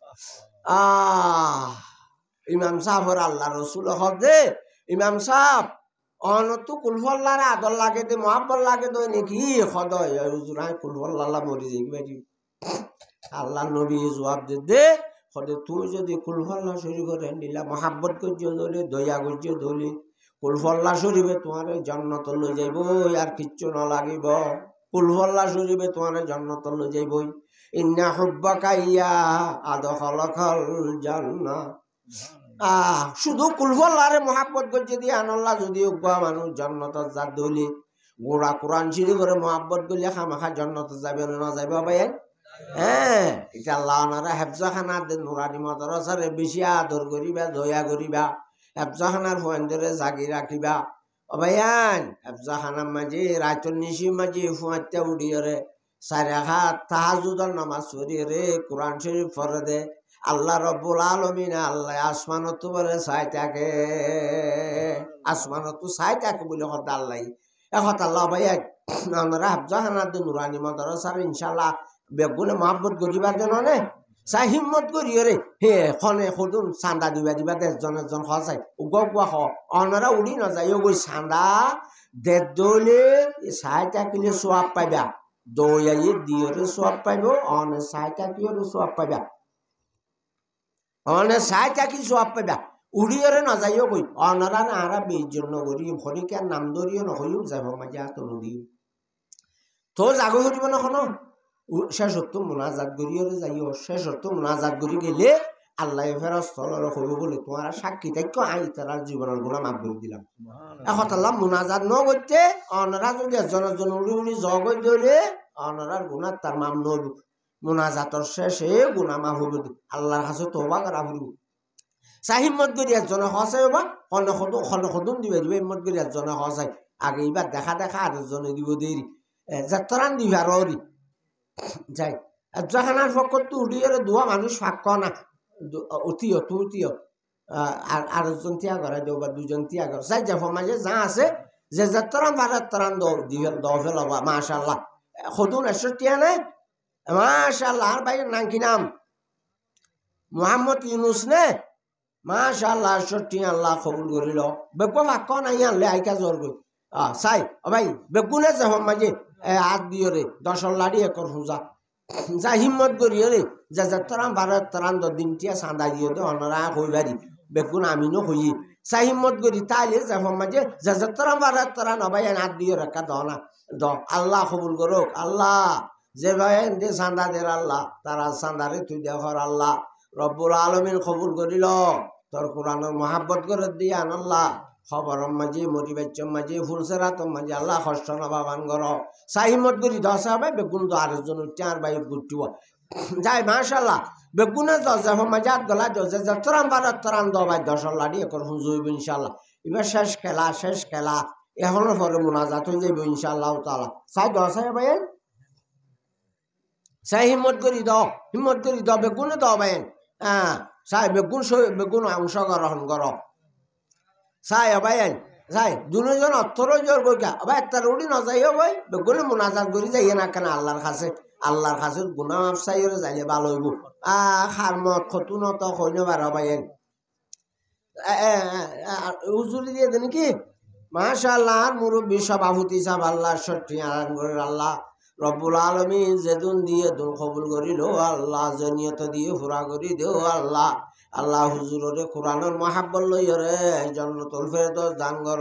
[SPEAKER 1] ইমাম সাহেবর আল্লাহ রসুল হদে ইমাম সাহেব অনতু কুলফল্লার আদর লাগে দে মহাব্বত লাগে দই নাকি হদয় হুজুরাই কুলফল্লা মরি যাই আল্লাহ নবী জবাব দে হদে তুই যদি কুলফল্লা শরীফরে নিলা মহাব্বত করছো দলে দয়া করছো দলে কুলফল্লা শরীফে তোমার জান্নাত লই যাইব আর কিচ্ছু না লাগিব কুলফল্লা শরীফে তোমার জান্নাত লই যাইব ইন্না হুব্বাকা ইয়া আদখালাকাল জান্নাহ শুধু কুলফল্লারে মহাব্বত করছে দিয়ে আনল্লাহ যদি উগ্রা মানুষ জান্নাত যা দলি গোড়া কোরআন শরীফরে মহাব্বত করলে খামাখা জান্নাত যাবে না যাবে ভাই এটা আল্লাহ ওনারা হেফজাখানা নুরানি মাদ্রাসারে বেশি আদর করিবা দয়া করিবা হেফজাখানার ফুয়ানদরে জাগি রাখিবা অবায়ান হেফজাখানার মাঝে রায়তর নিশি মাঝে ফুয়াইতে উড়িয়রে সারে হাত তাহাজুদর নামাজ পড়িয়ে কোরআন শরীফ পড়ে দে আল্লাহ রব্বুল আলামিন আল্লাহ আসমানত বলে চাই থাকে আসমানত চাই থাকে বলে কথা আল্লাহ এখন আল্লাহ ভাই আমরা হেফজাখানার নুরানি মাদ্রাসার ইনশাল্লাহ বেগুনে মহাব্বত করিবা দেন নে চাই হিম্মত করিও রে হে খনে সদুন চান্দা দিবা দেশজন এজন চাই উগুয়া অনারা উড়ি নাযায় গৈ চান্দা দেড় দলে চাই থাকিলে সোয়াব পাইবা দৌয়াই দিয়রে সোয়াব পাইব অনে চাই থাকিও সোয়াব পাইবা অনে চাই থাকি সোয়াব পাইবা উড়িয়রে নাযায়ও গৈ অনারা নাহারা বেজন নগরী ফরিকার নাম ধরিও নহইও যাব মাঝে হাত নদী তো জাগো হরিব নখন শেষত মোনাজাত করিও যাইও শেষত মোনাজাত করি গেলে আল্লাহ ফেরস্তলর হইব বলে তোমার সাক্ষী থাকো আমি তার জীবনের গুণা মাফ করে দিলাম এখন আল্লাহ মোনাজাত ন করতে অনারা যদি একজন উড়ি উড়ি জগ দিলে অনারার গুণা তার মাম নব মোনাজাতর শেষে গুণা মাফ হইব আল্লাহর কাছে তওবা করা হইব চাহিমত করি একজনে হসাই বা খনে সদুন দিবে হিম্মত করি একজনে হসাই আগে এইবার দেখা আর একজনে দিব দেরি যাত্রান দিবে আর যাই একজনের পক্ষত তো উঠিয়ে দোয়া মানুষ ফাঁক না উঠিও তো উঠিও আর আরেকজন তিয়া করে দেও বা দুজন তিয়া করে চাই যাব মাঝে যা আছে যে যাত্রান বারাত্রান দৌ ফেলাবা মাশাল্লাহ সদুন এসো তিয়া নাই মাশাল্লাহ আর ভাইয়ের নাম কি নাম মোহাম্মদ ইউনুস নে মাশাল্লাহ সত্যি আল্লাহ কবুল করিল বেগো ফাঁক নাই আনলে আইকা জ্বর গই চাই ভাই বেগুনে যাব মাঝে হাত দিও রে দশর লাড়ি একর হুজা যা হিম্মত করিও রে যা যাত্রান বারাত্রান দিনটিয়া চান্দা দিও দে অনরা কইবারি বেগুন আমিনো হই চা হিম্মত করি তাইলে যাব মাঝে যা যাত্রান বারাত্রান ভাই হাত দিও রেখা দনা দ আল্লাহ কবুল করুক আল্লাহ যে ভাই দে চান্দা দের আল্লাহ তারা চান্দারে তুই দেখর আল্লাহ রব্বুল আলামিন কবুল করিল তোর কোরআনের মহাব্বত করে দিয়ে আল্লাহ খবরম মাঝে মরিবাচ্চম মাঝে ফুলসেরাতম মাঝে আল্লাহ কষ্ট নবাবান গর সাহিমত করি দশ হবে বেগুন তো আরেকজন চার বাই গুটিব যাই মাশাল্লাহ বেগুনে দশ মাঝে আট গলা দশ যাত্রাম বারাত্রাম দবাই দশর লাড়ি একর হুজুইব ইনশাল্লাহ এবার শেষ খেলা এখনো পরে মোনাজাত হয়ে যাইব ইনশাআল্লাহ তাআলা চাই দশ ভাই চাই হিম্মত করি দ বেগুনে দ ভাই চাই বেগুন অংশগ্রহণ কর চাই ভাই চাই দুজন অর্থর জোর বইকা ভাই তার উড়ি নযাইও ভাই বেগুনে মোনাজাত করি যাইয়ে না কেন আল্লাহর কাছে গুণা মাফ চাইরে যাইলে ভালো হইব খারমত খতুনত হইন বার ভাই হুজুরি দিয়ে দেন কি মাশাআল্লাহ মুরব্বী সভাপতি সাহেব আল্লাহ সত্যি আল্লাহ রব্বুল আলামিন যেদিন দিয়ে দুন কবুল করিল আল্লাহ যে নিয়ত দিয়ে পুরা করি দেও আল্লাহ হুজুরে কোরআনের মহাব্বত লইরে জান্নাতুল ফেরদৌস দান কর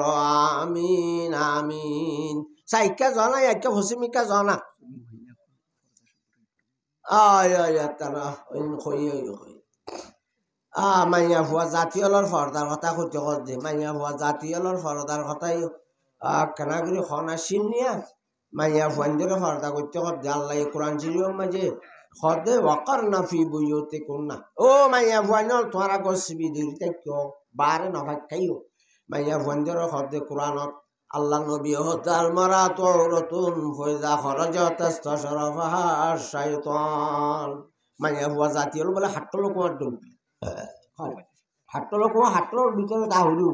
[SPEAKER 1] আমিন সাইকা জানা একটা হসিমিকা জানা আয় তারা মাইয়া ভুয়া জাতীয়লৰ পৰ্দাৰ কথা সত্য যে মাইয়া ভুয়া জাতীয়লৰ পৰ্দাৰ কথাই কেনা কৰি খনা চিনিয়া মাইয়া ভুয়াঞ্জরে পর্দা করতে কর আল্লাহ কোরআন শরীফের মাঝে খদে ওয়াকার নাফি বইতে কোনা ও মাইয়া ভুয়াঞ্জল তোমারা গসবি দিতে কেউ বারে নভাগ খাইও মাইয়া ভুয়াঞ্জরে খদে কোরআনত আল্লাহ নবী হতাল মারা তোরতুন ফয়জা খরজত তাসতাশরাফাহা শাইতান মাইয়া ভুয়া জাতীয় বলে হাট্টলো কুমার ডুল হাট্টলো কুয়া হাট্টলোর ভিতরে তা হলু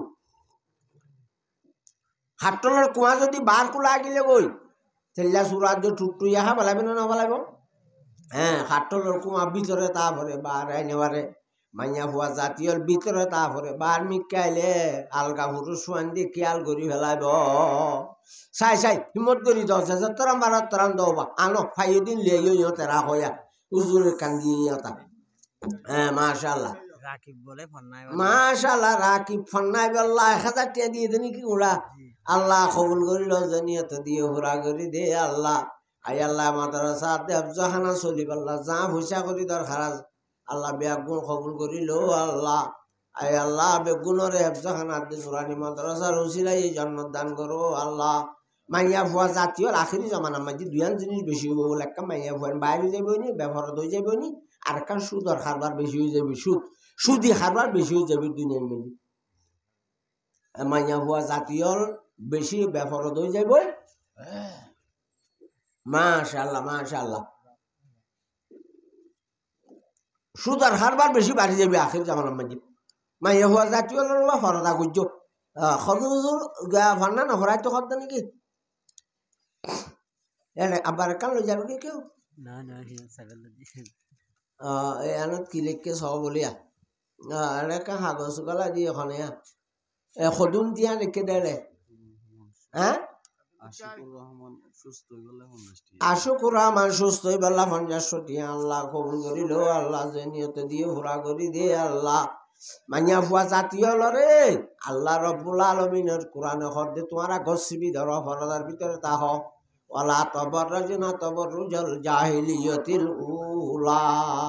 [SPEAKER 1] হাট্টলোর কুয়া যদি বার কুলা গিলে গই তেল্লা সুরাজ টুকটুইয়া হা বলাবি না বলাইব হ্যাঁ হাট্টলোর কুয়া ভিতরে তা ভরে বার আইনেবারে মাইয়া ভুয়া জাতীয়র ভিতরে তা ভরে বার মিকাইলে আলগা ফুটু সোয়ান দিয়ে খেয়াল করি ফেলাইব চাই চাই হিমত করি দশ তরাম বারাত তরাম দবা আনো ফাইয়ে দিন লেইও তেরা হইয়া উজুরের কান্দি তা হ্যাঁ মাশাআল্লাহ
[SPEAKER 2] রাকিব বলে ফন্নাই
[SPEAKER 1] মাশাআল্লাহ রাকিব ফন্নাই বল্লা 1000 টাকা দিয়ে দেনি কি ওরা আল্লাহ কবুল করিল জনিয়ত দিয়ে হুরা করি দে আল্লাহ আই আল্লাহ মাদ্রাসা দেব জাহানা চলিব আল্লাহ যা পয়সা করি দরকার আল্লাহ বেগুন কবুল করিল আল্লাহ আই আল্লাহ বেগুনের হেফজাখানা দিন নুরানি মাদ্রাসা রসিলাই জন্নত দান করো আল্লাহ মাইয়া ভুয়া জাতীয় আখিরি জমানার মাঝে দুইয়ান জিনিস বেশি হইব বলে একটা মাইয়া ভুয়ান বাইরে যাইব নি ব্যবহার হয়ে যাইব নি আর একটা সুদর খারবার বেশি হয়ে যাবে সুদি খারবার বেশি হয়ে যাবে দুনিয়ার মধ্যে মাইয়া ভুয়া জাতীয় বেশি ব্যবহার হয়ে যাইব মাশাআল্লাহ মাশাআল্লাহ সুদর খারবার বেশি বাড়ি যাবে আখির জামানার মাঝে মাইয়া ভুয়া জাতীয় ফরদা গুজ খদুজুর গা ভান্না না হরাই তো খদ্দা নাকি আবার কান লই যাবে কেউ
[SPEAKER 2] না না সাইকেল দিয়ে
[SPEAKER 1] এনত কি লিখকে সব বলিয়া এনেকা কাগজ গলা দিয়ে ওখানে সদুন দিয়া লিখে দেলে হ্যাঁ
[SPEAKER 2] আশিকুর রহমান সুস্থ হইলে 50 টাকা
[SPEAKER 1] আশুকুর রহমান সুস্থ হয়ে বেলা 50 টাকা আল্লাহ কবুল করিল আল্লাহ যে নিয়তে দিয়ে হুরা করি দে আল্লাহ মাইয়া ভুয়া জাতীয় লরে আল্লাহ রব্বুল আলমিনের কোরআনে হদে তোমারা গসবি ধর ফরদার ভিতরে তাহ ওয়ালা তবরজনা তবরুজল জাহিলিয়াতিল উলা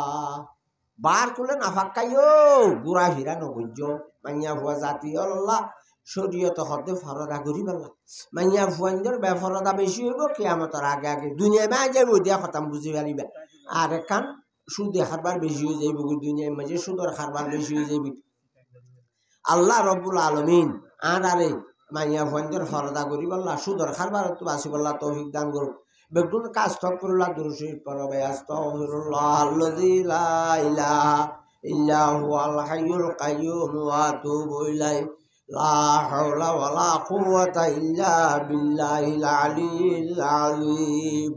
[SPEAKER 1] বার কুলে না ফাক্কাইও গুড়া ফিরা নগজ্য মাইয়া ভুয়া জাতীয় আল্লাহ শরীয়ত হদে ফরদা করি পেলা মাইয়া ভুয়াঞ্জর বেফরদা বেশি হইব কিয়ামতের আগে আগে দুনিয়া মা যাইব দিয়া খতাম বুঝি পারিবা আর একান সুদে খারবার বেশি হয়ে যাইব দুনিয়ার মাঝে সুদর খারবার বেশি হয়ে যাইব আল্লাহ রব্বুল আলমিন আরে মাইয়া ভঞ্জর ফরদা করি বললা সুদর খারবার তো বাসি বললা তৌফিক দান করুক বেগুন কাজ তক করলা দুরুশরীফ পড়বে আস্তাগফিরুল্লাহ আল্লাযী লা ইলাহা ইল্লা হুয়াল হাইয়ুল কাইয়্যুম ওয়া আতুবু ইলাইহি লা হাওলা ওয়ালা কুওয়াতা ইল্লা বিল্লাহিল আলিয়্যিল আযীম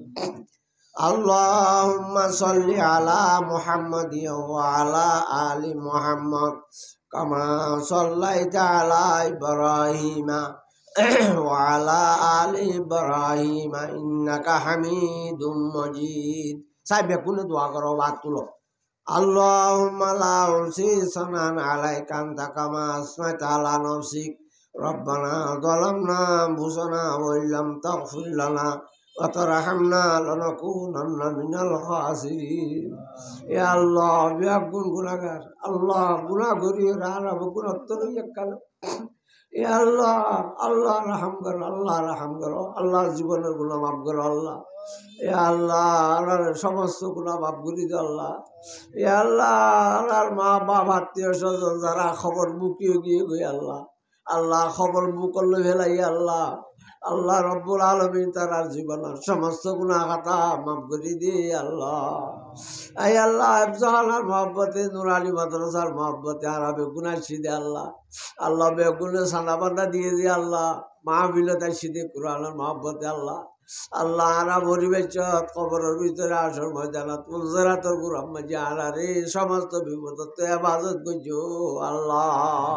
[SPEAKER 1] Allahumma salli ala Muhammad wa ala ali Muhammad kama sallaita ala Ibrahim wa ala ali Ibrahim innaka Hamidum Majid sabe kunu dua karo watulo Allahumma la usi sanan alaika anta kama asmaita ala nafsik Rabbana zalamna anfusana wa illam taghfir lana وترحمنا لنكونن من الخاسرين يا الله بيكون গুনাহগার আল্লাহ গুনাহ করি রানা গুনাহ তো ইয়াকাল ইয়া আল্লাহ আল্লাহ রহম করো আল্লাহ জীবনের গুনাহ মাফ করো আল্লাহ ইয়া আল্লাহ আল্লাহর সমস্ত গুনাহ মাফ করে দাও আল্লাহ ইয়া আল্লাহ আল্লাহর মা বাবা আত্মীয় স্বজন যারা খবর বুকিয়ে গিয়ে আল্লাহ আল্লাহ খবর বুক করলে ফেলাই আল্লাহ আল্লাহ রব্বুল আলামিন তার জীবনের সমস্ত গুনাহ খাতা মাফ করে দি আল্লাহ আই আল্লাহ আফজালার মহব্বতে নুরানি মাদ্রাসার মহব্বতে আরাবে গুনাহ সিদে আল্লাহ আল্লাহ বেগুনে সাদা বান্দা দিয়ে দি আল্লাহ মাহফিলতে সিদে কোরআনের মহব্বতে আল্লাহ আল্লাহ আরা পরিবেশ কবরের ভিতরে আসর ময়দানত মুজরাতর গুরাম মাঝে আরারে সমস্ত বিপদ তো হেফাজত করছো আল্লাহ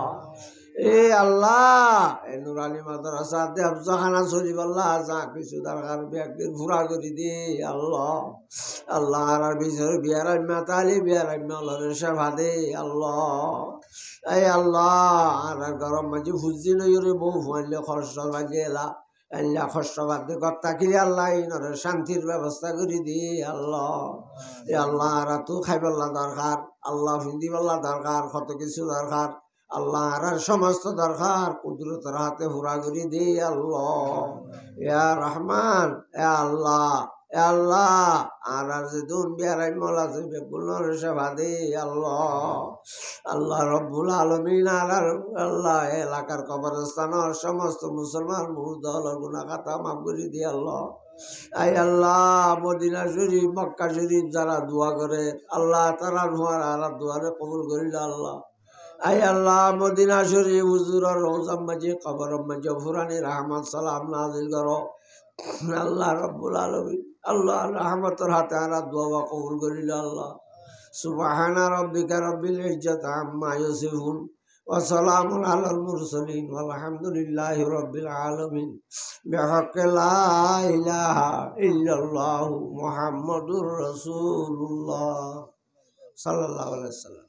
[SPEAKER 1] এ আল্লাহ এ নুরানি মাদ্রাসা দেবজাখানা শরীফ আল্লাহ যা কিছু দরকার একদিন ফুরা করে দে আল্লাহ আল্লাহ আর বিচার বিয়ার তালি বিয়ার আল্লাহর সেবা দে আল্লাহ এই আল্লাহ আর গরম মাঝে ফুজি নইরে বউ ফুয়াইলে খরচ মাঝে এলা আল্লাহ কষ্টবাদ কর্তা কি আল্লাহ ইনরে শান্তির ব্যবস্থা করে দি আল্লাহ আল্লাহ আর তো খাইবল্লা দরকার আল্লাহ ফিন্দিবল্লা দরকার কত কিছু দরকার আল্লাহ আর সমস্ত দরকার কুদরতের হাতে হুরা করে দি আল্লাহ ইয়া রহমান এ আল্লাহ আল্লাহ আর যে দুন বিহারাই মলা যে বেগুলোর সেবা দে আল্লাহ আল্লাহ রব্বুল আলমিন আর আল্লাহ এলাকার কবরস্থানের সমস্ত মুসলমান মুর্দলের গুনাহগাতা মাফ করে দি আল্লাহ আই আল্লাহ মদিনা শরীফ মক্কা শরীফ যারা দোয়া করে আল্লাহ তারা আর দোয়ারে কবুল করিল আল্লাহ আই আল্লাহ মদিনা শরীফ হুজুরের রওজা মাঝে কবর মাঝে ফুরানি রহমত সালাম নাজিল করো আল্লাহ রব্বুল আলামিন আল্লাহ রহমতের হাতে আর দোয়া কবুল করিল আল্লাহ সুবহানা রাব্বিকা রাব্বিল ইজ্জাতি আম্মা ইয়াসিফুন ওয়া সালামুন আলাল মুরসালিন ওয়ালহামদুলিল্লাহি রাব্বিল আলামিন বিহাক্কি লা ইলাহা ইল্লাল্লাহু মুহাম্মাদুর রাসূলুল্লাহ সাল্লাল্লাহু আলাইহি ওয়াসাল্লাম।